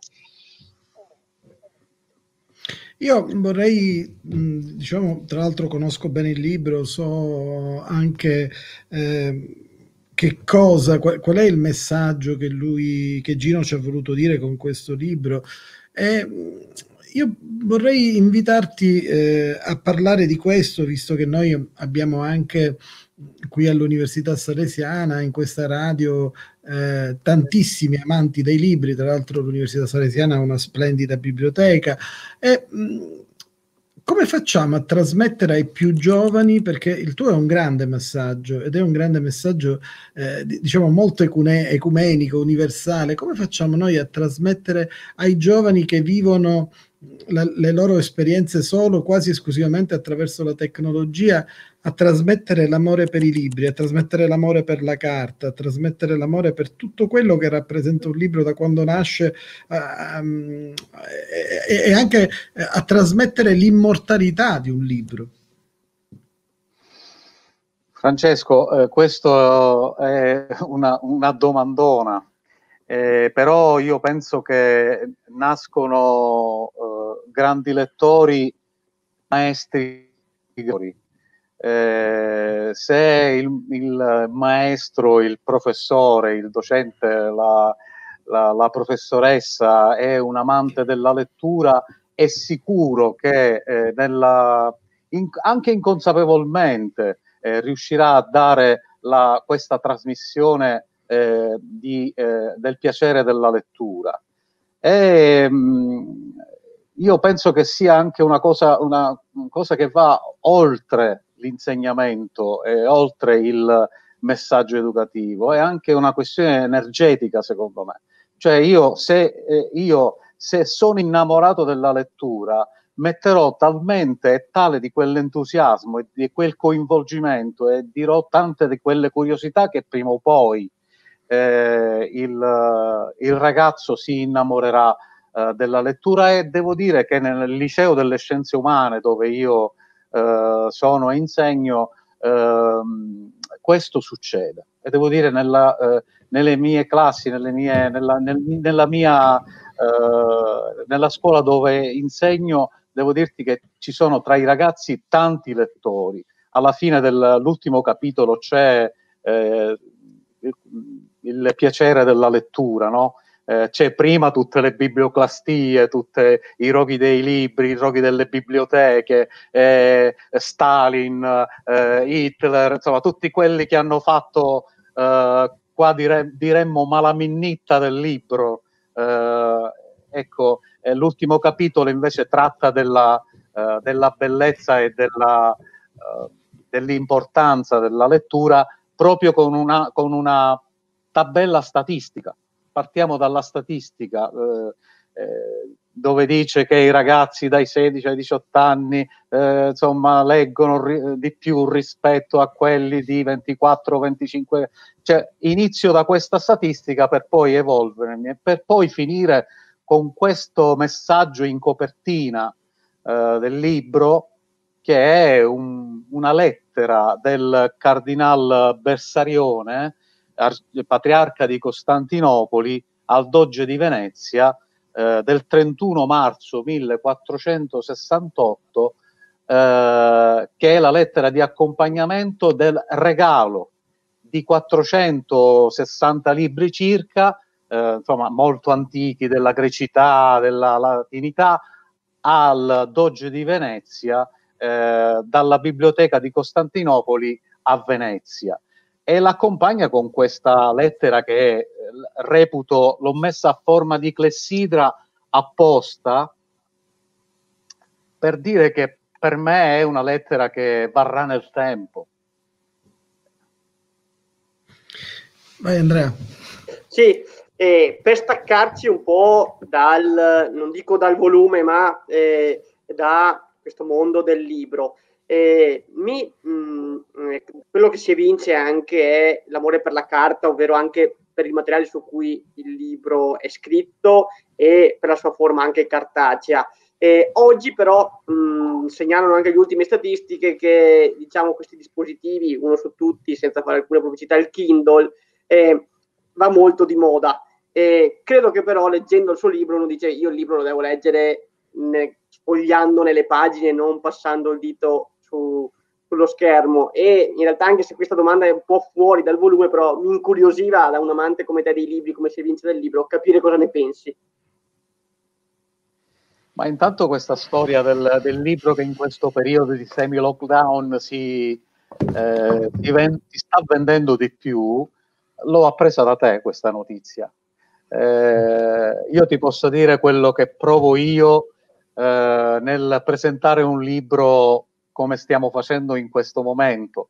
Io vorrei, diciamo, tra l'altro conosco bene il libro, so anche eh, che cosa, qual, qual è il messaggio che lui, che Gino ci ha voluto dire con questo libro. E io vorrei invitarti eh, a parlare di questo, visto che noi abbiamo anche qui all'Università Salesiana, in questa radio, eh, tantissimi amanti dei libri. Tra l'altro l'Università Salesiana ha una splendida biblioteca. E mh, come facciamo a trasmettere ai più giovani, perché il tuo è un grande messaggio ed è un grande messaggio eh, diciamo molto ecune- ecumenico, universale, come facciamo noi a trasmettere ai giovani che vivono la, le loro esperienze solo, quasi esclusivamente attraverso la tecnologia, a trasmettere l'amore per i libri, a trasmettere l'amore per la carta, a trasmettere l'amore per tutto quello che rappresenta un libro da quando nasce, um, e, e anche a trasmettere l'immortalità di un libro. Francesco, eh, questo è una, una domandona, eh, però io penso che nascono eh, grandi lettori, maestri. Eh, se il, il maestro, il professore, il docente, la, la, la professoressa è un amante della lettura, è sicuro che eh, nella, in, anche inconsapevolmente eh, riuscirà a dare la, questa trasmissione eh, di, eh, del piacere della lettura. E, mh, io penso che sia anche una cosa, una cosa che va oltre l'insegnamento e oltre il messaggio educativo, è anche una questione energetica, secondo me. Cioè io se, eh, io se sono innamorato della lettura, metterò talmente e tale di quell'entusiasmo e di quel coinvolgimento e dirò tante di quelle curiosità che prima o poi eh, il, il ragazzo si innamorerà eh, della lettura. E devo dire che nel liceo delle scienze umane, dove io eh, sono e insegno, eh, questo succede. E devo dire nella, eh, nelle mie classi, nelle mie, nella, nel, nella mia eh, nella scuola dove insegno, devo dirti che ci sono tra i ragazzi tanti lettori. Alla fine dell'ultimo capitolo c'è eh, il, il piacere della lettura, no? Eh, c'è prima tutte le biblioclastie, tutti i roghi dei libri, i roghi delle biblioteche, eh, Stalin, eh, Hitler, insomma tutti quelli che hanno fatto eh, qua dire, diremmo malaminnita del libro. Eh, ecco, eh, l'ultimo capitolo invece tratta della, eh, della bellezza e della, eh, dell'importanza della lettura, proprio con una, con una tabella statistica. Partiamo dalla statistica, eh, eh, dove dice che i ragazzi dai sedici ai diciotto anni eh, insomma leggono ri- di più rispetto a quelli di ventiquattro venticinque, cioè inizio da questa statistica per poi evolvermi e per poi finire con questo messaggio in copertina eh, del libro, che è un, una lettera del Cardinal Bessarione, patriarca di Costantinopoli, al Doge di Venezia, eh, del trentuno marzo millequattrocentosessantotto, eh, che è la lettera di accompagnamento del regalo di quattrocentosessanta libri circa, eh, insomma molto antichi, della grecità, della latinità, al Doge di Venezia, eh, dalla biblioteca di Costantinopoli a Venezia. E l'accompagna con questa lettera che eh, reputo, l'ho messa a forma di clessidra apposta per dire che per me è una lettera che varrà nel tempo. Vai Andrea. Sì, eh, per staccarci un po' dal, non dico dal volume, ma eh, da questo mondo del libro. Eh, mi, mh, quello che si evince anche è l'amore per la carta, ovvero anche per il materiale su cui il libro è scritto e per la sua forma anche cartacea. Eh, oggi però mh, segnalano anche le ultime statistiche che, diciamo, questi dispositivi, uno su tutti, senza fare alcuna pubblicità, il Kindle, eh, va molto di moda. Eh, credo che però leggendo il suo libro uno dice: io il libro lo devo leggere ne, sfogliandone le pagine, non passando il dito su, sullo schermo. E in realtà, anche se questa domanda è un po' fuori dal volume, però mi incuriosiva, da un amante come te dei libri, come si evince del libro, capire cosa ne pensi. Ma intanto questa storia del, del libro che in questo periodo di semi-lockdown si, eh, si, ven- si sta vendendo di più, l'ho appresa da te questa notizia. Eh, io ti posso dire quello che provo io eh, nel presentare un libro come stiamo facendo in questo momento.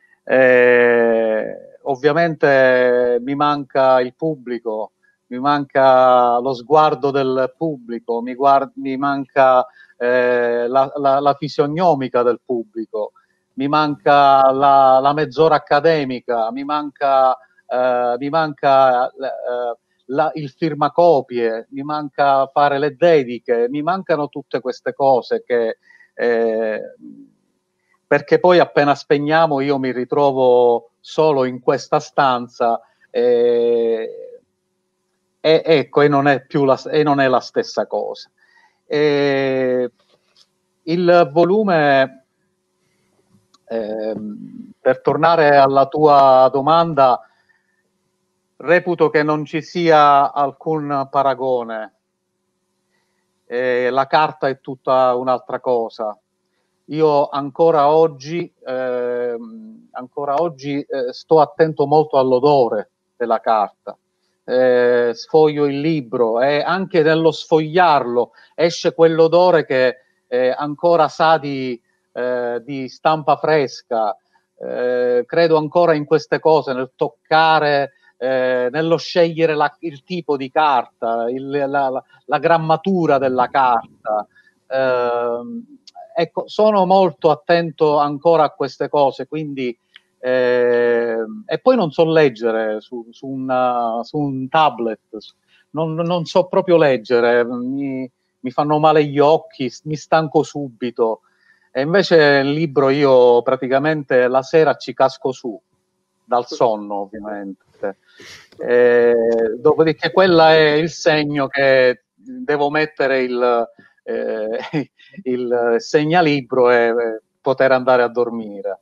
Eh, ovviamente mi manca il pubblico, mi manca lo sguardo del pubblico, mi, guard- mi manca eh, la, la, la fisionomica del pubblico, mi manca la, la mezz'ora accademica, mi manca, eh, mi manca eh, la, il firmacopie, mi manca fare le dediche, mi mancano tutte queste cose che... Eh, perché poi appena spegniamo io mi ritrovo solo in questa stanza e, e ecco, e non è più la, e non è la stessa cosa. E il volume, eh, per tornare alla tua domanda, reputo che non ci sia alcun paragone. Eh, la carta è tutta un'altra cosa. Io ancora oggi, eh, ancora oggi eh, sto attento molto all'odore della carta. Eh, sfoglio il libro e anche nello sfogliarlo esce quell'odore che eh, ancora sa di, eh, di stampa fresca. Eh, credo ancora in queste cose, nel toccare, eh, nello scegliere la, il tipo di carta, il, la, la, la grammatura della carta. Eh, ecco, sono molto attento ancora a queste cose, quindi eh, e poi non so leggere su, su, una, su un tablet, non, non so proprio leggere, mi, mi fanno male gli occhi, mi stanco subito, e invece il libro io praticamente la sera ci casco su, dal sonno ovviamente. Eh, dopodiché quella è il segno che devo mettere il, eh, il segnalibro e eh, poter andare a dormire.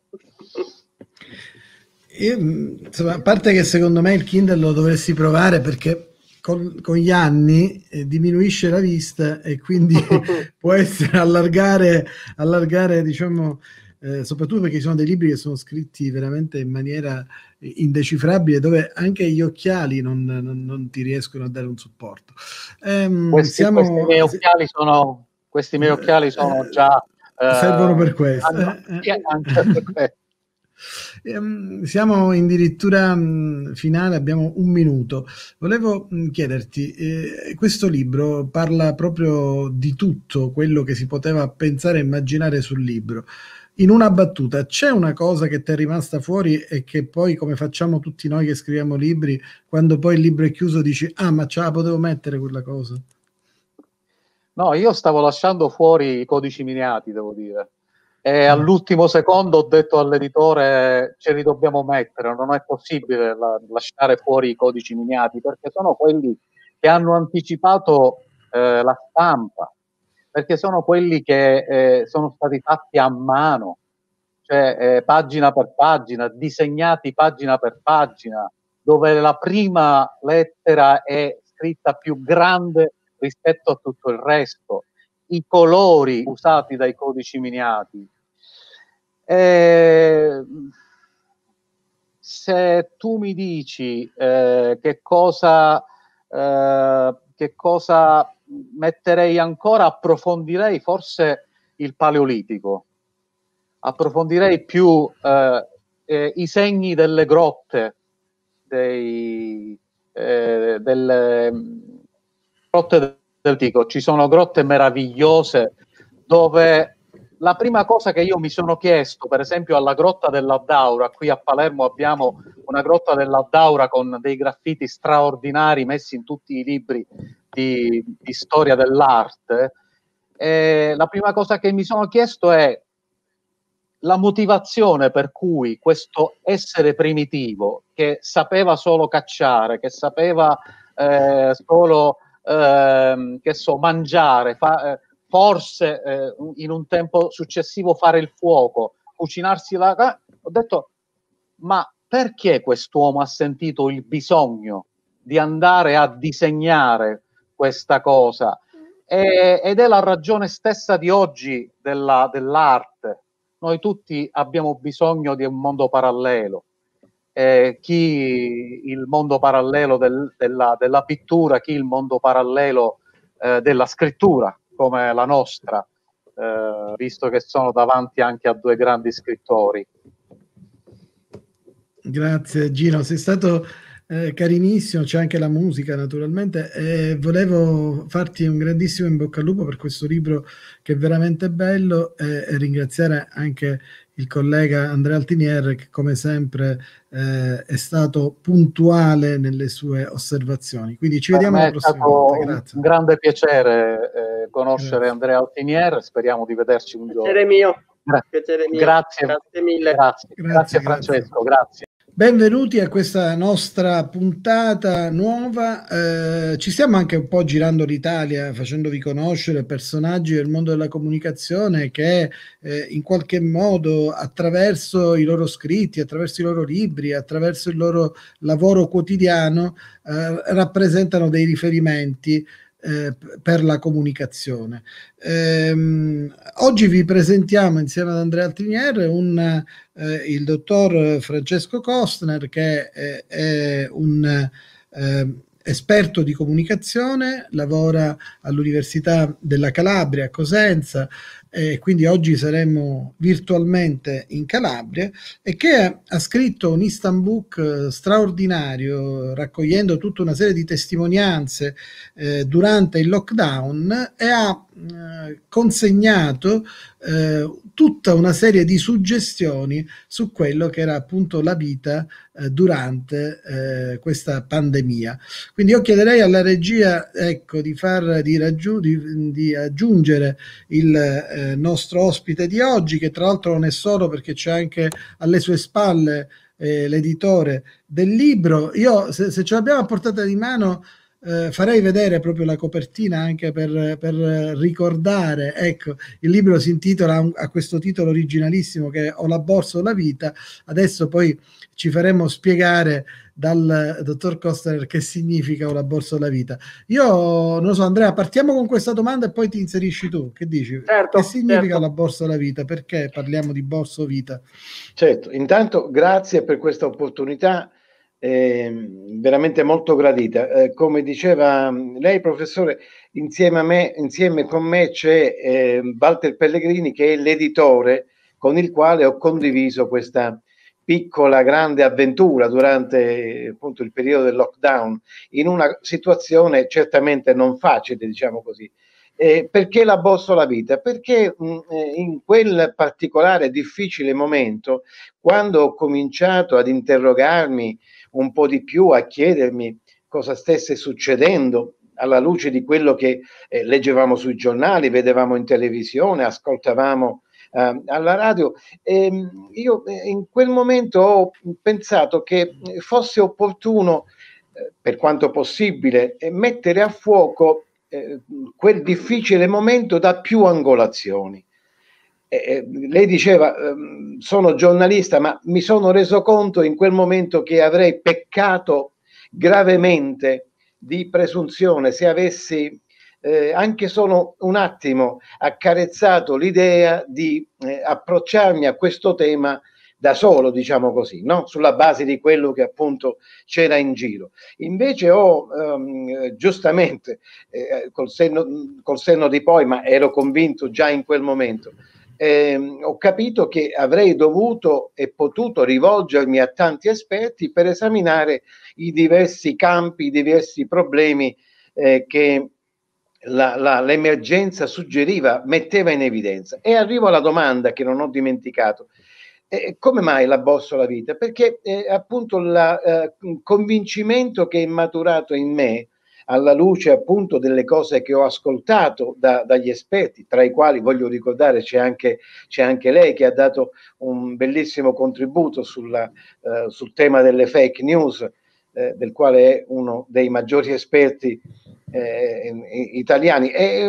Io, insomma, a parte che secondo me il Kindle lo dovresti provare perché con, con gli anni eh, diminuisce la vista e quindi può essere allargare, allargare diciamo eh, soprattutto perché ci sono dei libri che sono scritti veramente in maniera indecifrabile, dove anche gli occhiali non, non, non ti riescono a dare un supporto. Ehm, questi, siamo, questi miei occhiali sono, questi miei occhiali sono già... Eh, servono per eh, questo. Hanno, eh, anche per questo. Siamo in dirittura mh, finale, abbiamo un minuto. Volevo mh, chiederti, eh, questo libro parla proprio di tutto quello che si poteva pensare e immaginare sul libro. In una battuta, c'è una cosa che ti è rimasta fuori e che poi, come facciamo tutti noi che scriviamo libri, quando poi il libro è chiuso dici, ah, ma ce la potevo mettere quella cosa? No, io stavo lasciando fuori i codici miniati, devo dire. E all'ultimo secondo ho detto all'editore ce li dobbiamo mettere, non è possibile la, lasciare fuori i codici miniati, perché sono quelli che hanno anticipato eh, la stampa, perché sono quelli che eh, sono stati fatti a mano, cioè eh, pagina per pagina, disegnati pagina per pagina, dove la prima lettera è scritta più grande rispetto a tutto il resto, i colori usati dai codici miniati. Eh, se tu mi dici eh, che cosa eh, che cosa metterei ancora, approfondirei forse il Paleolitico, approfondirei più eh, eh, i segni delle grotte, dei, eh, delle grotte del Paleolitico. Ci sono grotte meravigliose dove la prima cosa che io mi sono chiesto, per esempio alla grotta dell'Addaura, qui a Palermo abbiamo una grotta dell'Addaura con dei graffiti straordinari messi in tutti i libri di, di storia dell'arte, e la prima cosa che mi sono chiesto è la motivazione per cui questo essere primitivo, che sapeva solo cacciare, che sapeva eh, solo eh, che so, mangiare, fa, eh, forse eh, in un tempo successivo fare il fuoco, cucinarsi la... Ho detto, ma perché quest'uomo ha sentito il bisogno di andare a disegnare questa cosa? E, ed è la ragione stessa di oggi della, dell'arte. Noi tutti abbiamo bisogno di un mondo parallelo. Eh, chi il mondo parallelo del, della, della pittura, chi il mondo parallelo eh, della scrittura, come la nostra, eh, visto che sono davanti anche a due grandi scrittori. Grazie Gino, sei stato eh, carinissimo, c'è anche la musica naturalmente, e volevo farti un grandissimo in bocca al lupo per questo libro che è veramente bello, e, e ringraziare anche il collega Andrea Altinier che come sempre eh, è stato puntuale nelle sue osservazioni. Quindi ci Per vediamo la prossima volta. Grazie. Un grande piacere eh, conoscere Grazie. Andrea Altinier, speriamo di vederci un giorno. Piacere mio. Gra- Piacere mio. Grazie. Grazie mille. Grazie, grazie, grazie Francesco, grazie. grazie. Benvenuti a questa nostra puntata nuova. Eh, ci stiamo anche un po' girando l'Italia, facendovi conoscere personaggi del mondo della comunicazione che eh, in qualche modo attraverso i loro scritti, attraverso i loro libri, attraverso il loro lavoro quotidiano eh, rappresentano dei riferimenti Eh, per la comunicazione. Ehm, oggi vi presentiamo insieme ad Andrea Altinier un, eh, il dottor Francesco Costner, che è, è un eh, esperto di comunicazione, lavora all'Università della Calabria a Cosenza, e quindi oggi saremo virtualmente in Calabria, e che ha scritto un Instant Book straordinario raccogliendo tutta una serie di testimonianze eh, durante il lockdown, e ha eh, consegnato eh, tutta una serie di suggestioni su quello che era appunto la vita eh, durante eh, questa pandemia. Quindi io chiederei alla regia, ecco, di far di, raggiu- di, di aggiungere il eh, nostro ospite di oggi, che tra l'altro non è solo, perché c'è anche alle sue spalle eh, l'editore del libro. Io, se, se ce l'abbiamo a portata di mano, eh, farei vedere proprio la copertina anche per, per ricordare, ecco, il libro si intitola, a questo titolo originalissimo che è O la borsa o la vita. Adesso poi ci faremo spiegare dal dottor Kosterer che significa O la borsa o la vita. Io non lo so, Andrea, partiamo con questa domanda e poi ti inserisci tu. Che dici? Certo, che significa certo. la borsa o la vita? Perché parliamo di borsa o vita? Certo, intanto grazie per questa opportunità, eh, veramente molto gradita. Eh, come diceva lei, professore, insieme a me, insieme con me c'è eh, Walter Pellegrini, che è l'editore con il quale ho condiviso questa piccola grande avventura durante appunto il periodo del lockdown, in una situazione certamente non facile, diciamo così. Eh, perché la borsa o la vita? Perché mh, in quel particolare difficile momento, quando ho cominciato ad interrogarmi un po' di più, a chiedermi cosa stesse succedendo alla luce di quello che eh, leggevamo sui giornali, vedevamo in televisione, ascoltavamo eh, alla radio, ehm, io eh, in quel momento ho pensato che fosse opportuno, eh, per quanto possibile, eh, mettere a fuoco Eh, quel difficile momento da più angolazioni. Eh, lei diceva ehm, sono giornalista, ma mi sono reso conto in quel momento che avrei peccato gravemente di presunzione se avessi eh, anche solo un attimo accarezzato l'idea di eh, approcciarmi a questo tema da solo, diciamo così, no? Sulla base di quello che appunto c'era in giro. Invece ho ehm, giustamente, eh, col, senno, col senno di poi, ma ero convinto già in quel momento, ehm, ho capito che avrei dovuto e potuto rivolgermi a tanti esperti per esaminare i diversi campi, i diversi problemi eh, che la, la, l'emergenza suggeriva, metteva in evidenza. E arrivo alla domanda che non ho dimenticato. Eh, come mai la borsa o la vita? Perché eh, appunto il eh, convincimento che è maturato in me alla luce appunto delle cose che ho ascoltato da, dagli esperti, tra i quali voglio ricordare c'è anche, c'è anche lei che ha dato un bellissimo contributo sulla, eh, sul tema delle fake news, eh, del quale è uno dei maggiori esperti eh, italiani. E,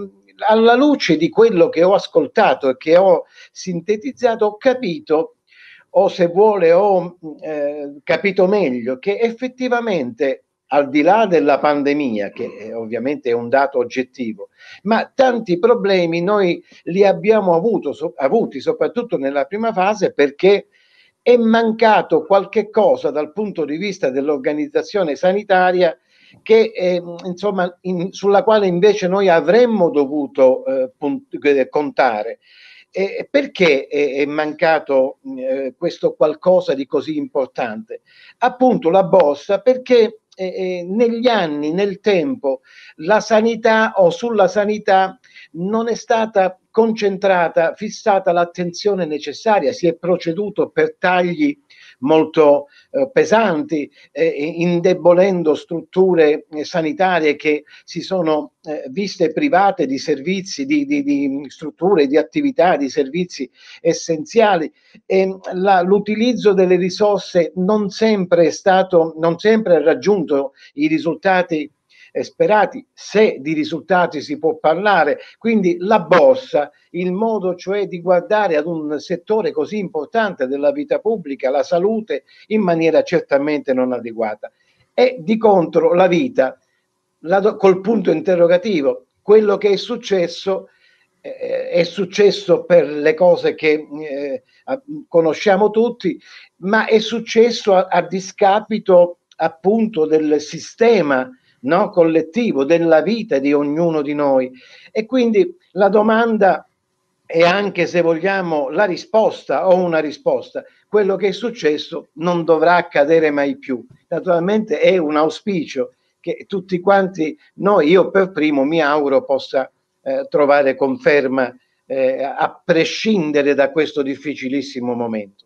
alla luce di quello che ho ascoltato e che ho sintetizzato, ho capito, o se vuole ho eh, capito meglio, che effettivamente al di là della pandemia, che eh, ovviamente è un dato oggettivo, ma tanti problemi noi li abbiamo avuto, so, avuti soprattutto nella prima fase, perché è mancato qualche cosa dal punto di vista dell'organizzazione sanitaria che eh, insomma in, sulla quale invece noi avremmo dovuto eh, punt- contare. Eh, perché è, è mancato eh, questo qualcosa di così importante? Appunto la borsa, perché eh, negli anni, nel tempo, la sanità o sulla sanità non è stata concentrata, fissata l'attenzione necessaria, si è proceduto per tagli molto eh, pesanti, eh, indebolendo strutture eh, sanitarie che si sono eh, viste private di servizi, di, di, di strutture, di attività, di servizi essenziali. E la, l'utilizzo delle risorse non sempre è stato, non sempre ha raggiunto i risultati sperati, se di risultati si può parlare. Quindi la borsa, il modo cioè di guardare ad un settore così importante della vita pubblica, la salute, in maniera certamente non adeguata. E di contro la vita, la, col punto interrogativo, quello che è successo eh, è successo per le cose che eh, conosciamo tutti, ma è successo a, a discapito appunto del sistema, no, collettivo, della vita di ognuno di noi. E quindi la domanda è anche, se vogliamo, la risposta o una risposta. Quello che è successo non dovrà accadere mai più. Naturalmente è un auspicio che tutti quanti noi, io per primo, mi auguro possa eh, trovare conferma eh, a prescindere da questo difficilissimo momento.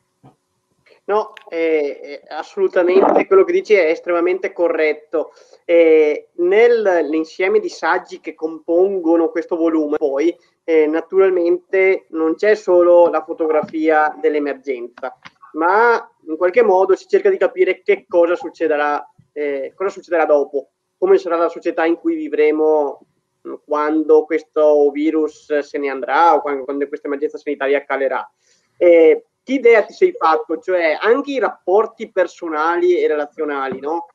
No, eh, assolutamente, quello che dici è estremamente corretto. Eh, nell'insieme di saggi che compongono questo volume, poi, eh, naturalmente non c'è solo la fotografia dell'emergenza, ma in qualche modo si cerca di capire che cosa succederà, eh, cosa succederà dopo. come sarà la società in cui vivremo quando questo virus se ne andrà o quando, quando questa emergenza sanitaria calerà. Eh, che idea ti sei fatto? Cioè anche i rapporti personali e relazionali, no?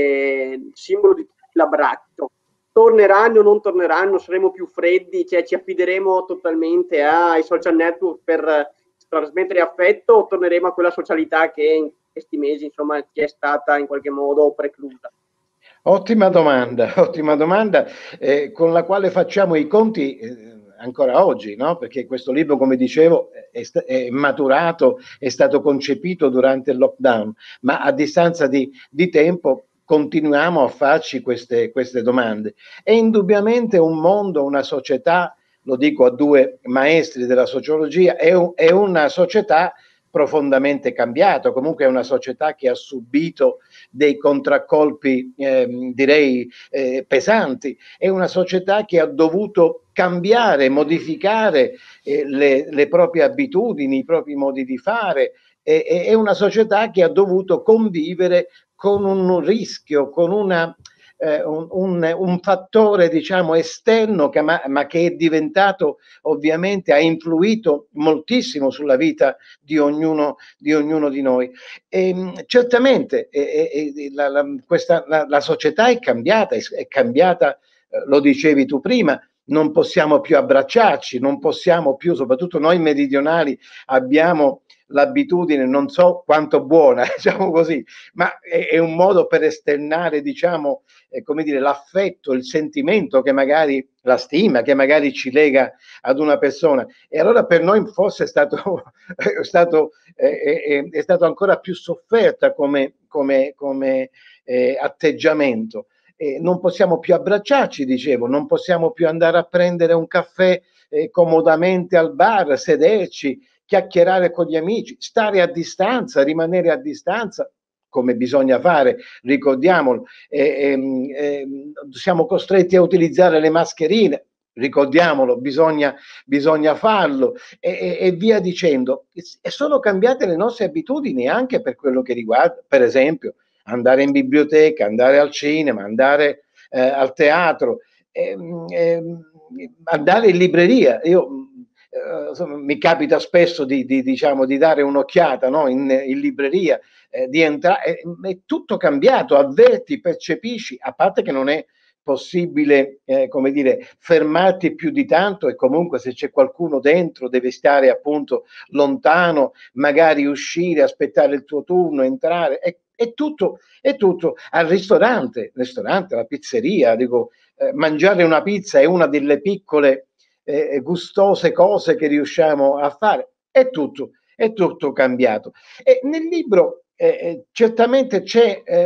Eh, simbolo di l'abbraccio. Torneranno o non torneranno? Saremo più freddi? Cioè ci affideremo totalmente ai social network per trasmettere affetto o torneremo a quella socialità che in questi mesi, insomma, ci è stata in qualche modo preclusa? Ottima domanda, ottima domanda eh, con la quale facciamo i conti eh, ancora oggi, no? Perché questo libro, come dicevo, è, è maturato, è stato concepito durante il lockdown, ma a distanza di, di tempo continuiamo a farci queste, queste domande. È indubbiamente un mondo, una società, lo dico a due maestri della sociologia, è, un, è una società profondamente cambiato, comunque è una società che ha subito dei contraccolpi eh, direi eh, pesanti, è una società che ha dovuto cambiare, modificare eh, le, le proprie abitudini, i propri modi di fare, eh, è una società che ha dovuto convivere con un rischio, con una Eh, un, un, un fattore diciamo esterno che ma, ma che è diventato ovviamente, ha influito moltissimo sulla vita di ognuno di, ognuno di noi. E, certamente eh, eh, la, la, questa, la, la società è cambiata, è, è cambiata, eh, lo dicevi tu prima, non possiamo più abbracciarci, non possiamo più, soprattutto noi meridionali abbiamo l'abitudine, non so quanto buona, diciamo così, ma è, è un modo per esternare, diciamo, eh, come dire, l'affetto, il sentimento che magari, la stima che magari ci lega ad una persona. E allora per noi forse è stato, è stato, eh, è, è stato ancora più sofferta come, come, come eh, atteggiamento. Eh, non possiamo più abbracciarci, dicevo, non possiamo più andare a prendere un caffè eh, comodamente al bar, sederci, chiacchierare con gli amici, stare a distanza, rimanere a distanza, come bisogna fare, ricordiamolo, eh, eh, siamo costretti a utilizzare le mascherine, ricordiamolo, bisogna, bisogna farlo, e, e, e via dicendo. E sono cambiate le nostre abitudini anche per quello che riguarda, per esempio, andare in biblioteca, andare al cinema, andare eh, al teatro, eh, eh, andare in libreria. Io eh, insomma, mi capita spesso di, di, diciamo, di dare un'occhiata, no, in, in libreria, eh, di entrare, è tutto cambiato, avverti, percepisci, a parte che non è possibile, eh, come dire, fermarti più di tanto, e comunque se c'è qualcuno dentro devi stare appunto lontano, magari uscire, aspettare il tuo turno, entrare, è, è tutto, è tutto. Al ristorante, ristorante, la pizzeria, dico, eh, mangiare una pizza è una delle piccole eh, gustose cose che riusciamo a fare, è tutto, è tutto cambiato. E nel libro eh, certamente c'è eh,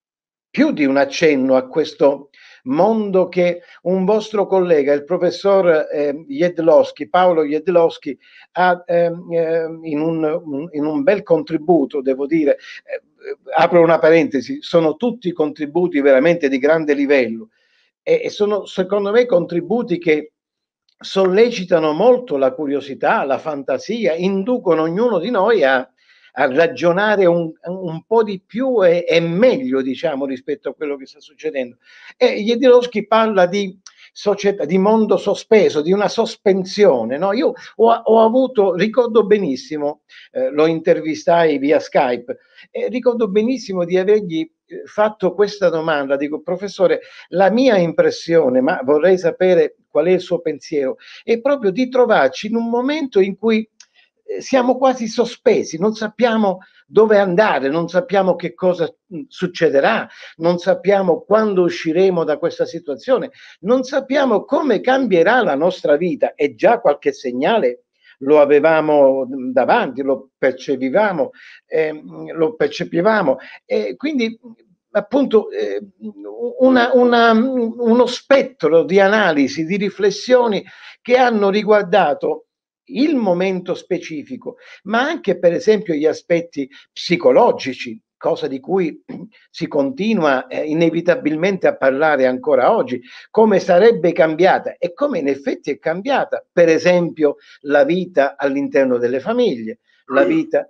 più di un accenno a questo mondo che un vostro collega, il professor eh, Jedlowski, Paolo Jedlowski, ha eh, in, un, in un bel contributo, devo dire, eh, apro una parentesi, sono tutti contributi veramente di grande livello e, e sono secondo me contributi che sollecitano molto la curiosità, la fantasia, inducono ognuno di noi a a ragionare un, un po' di più e, e meglio, diciamo, rispetto a quello che sta succedendo. E Jedlowski parla di società, di mondo sospeso, di una sospensione, no? Io ho, ho avuto, ricordo benissimo, eh, lo intervistai via Skype, e ricordo benissimo di avergli fatto questa domanda, dico, professore, la mia impressione, ma vorrei sapere qual è il suo pensiero, è proprio di trovarci in un momento in cui siamo quasi sospesi, non sappiamo dove andare, non sappiamo che cosa succederà, non sappiamo quando usciremo da questa situazione, non sappiamo come cambierà la nostra vita, e già qualche segnale lo avevamo davanti, lo percepivamo, eh, lo percepivamo, e quindi appunto eh, una, una, uno spettro di analisi, di riflessioni che hanno riguardato il momento specifico, ma anche per esempio gli aspetti psicologici, cosa di cui si continua eh, inevitabilmente a parlare ancora oggi, come sarebbe cambiata e come in effetti è cambiata, per esempio, la vita all'interno delle famiglie, la vita...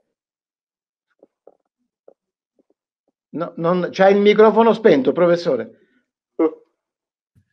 No, non... C'ha il microfono spento, professore?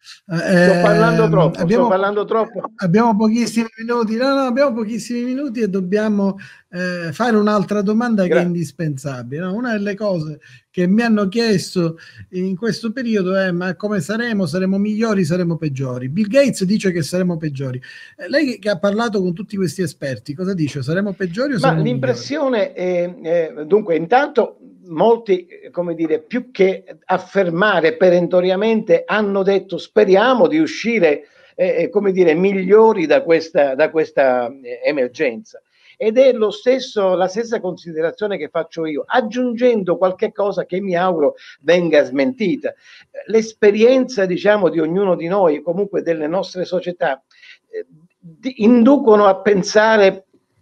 Eh, sto parlando troppo, abbiamo, sto parlando troppo. Abbiamo pochissimi minuti, no, no, abbiamo pochissimi minuti e dobbiamo eh, fare un'altra domanda Gra- che è indispensabile. No? Una delle cose che mi hanno chiesto in questo periodo è: ma come saremo? Saremo migliori? Saremo peggiori? Bill Gates dice che saremo peggiori. Eh, lei che ha parlato con tutti questi esperti, cosa dice? Saremo peggiori o ma saremo l'impressione è, è, dunque, intanto molti, come dire, più che affermare perentoriamente, hanno detto speriamo di uscire eh, come dire, migliori da questa, da questa emergenza. Ed è lo stesso, la stessa considerazione che faccio io, aggiungendo qualche cosa che mi auguro venga smentita. L'esperienza, diciamo, di ognuno di noi, comunque delle nostre società, eh, inducono a pensare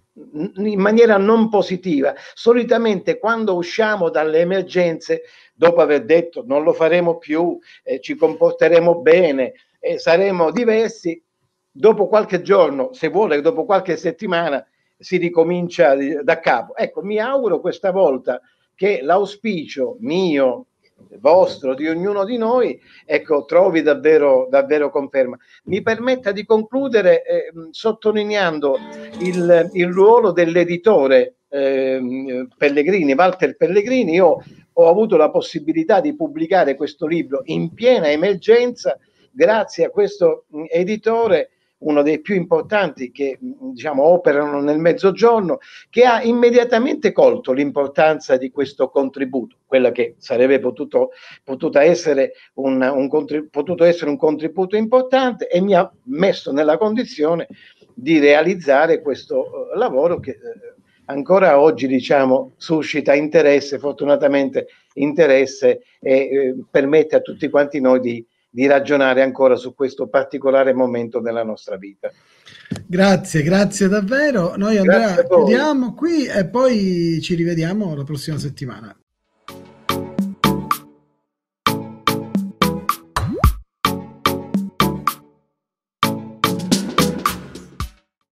in maniera non positiva. Solitamente quando usciamo dalle emergenze, dopo aver detto non lo faremo più, eh, ci comporteremo bene, eh, saremo diversi, dopo qualche giorno, se vuole, dopo qualche settimana, si ricomincia da capo. Ecco, mi auguro questa volta che l'auspicio mio, vostro, di ognuno di noi, ecco, trovi davvero, davvero conferma. Mi permetta di concludere eh, sottolineando il, il ruolo dell'editore eh, Pellegrini, Walter Pellegrini. Io ho avuto la possibilità di pubblicare questo libro in piena emergenza grazie a questo editore, uno dei più importanti che, diciamo, operano nel Mezzogiorno, che ha immediatamente colto l'importanza di questo contributo, quella che sarebbe potuto, potuta essere un, un contributo, potuto essere un contributo importante, e mi ha messo nella condizione di realizzare questo uh, lavoro che uh, ancora oggi, diciamo, suscita interesse, fortunatamente interesse, e eh, permette a tutti quanti noi di di ragionare ancora su questo particolare momento della nostra vita. Grazie, grazie davvero. Noi, Andrea, chiudiamo qui e poi ci rivediamo la prossima settimana.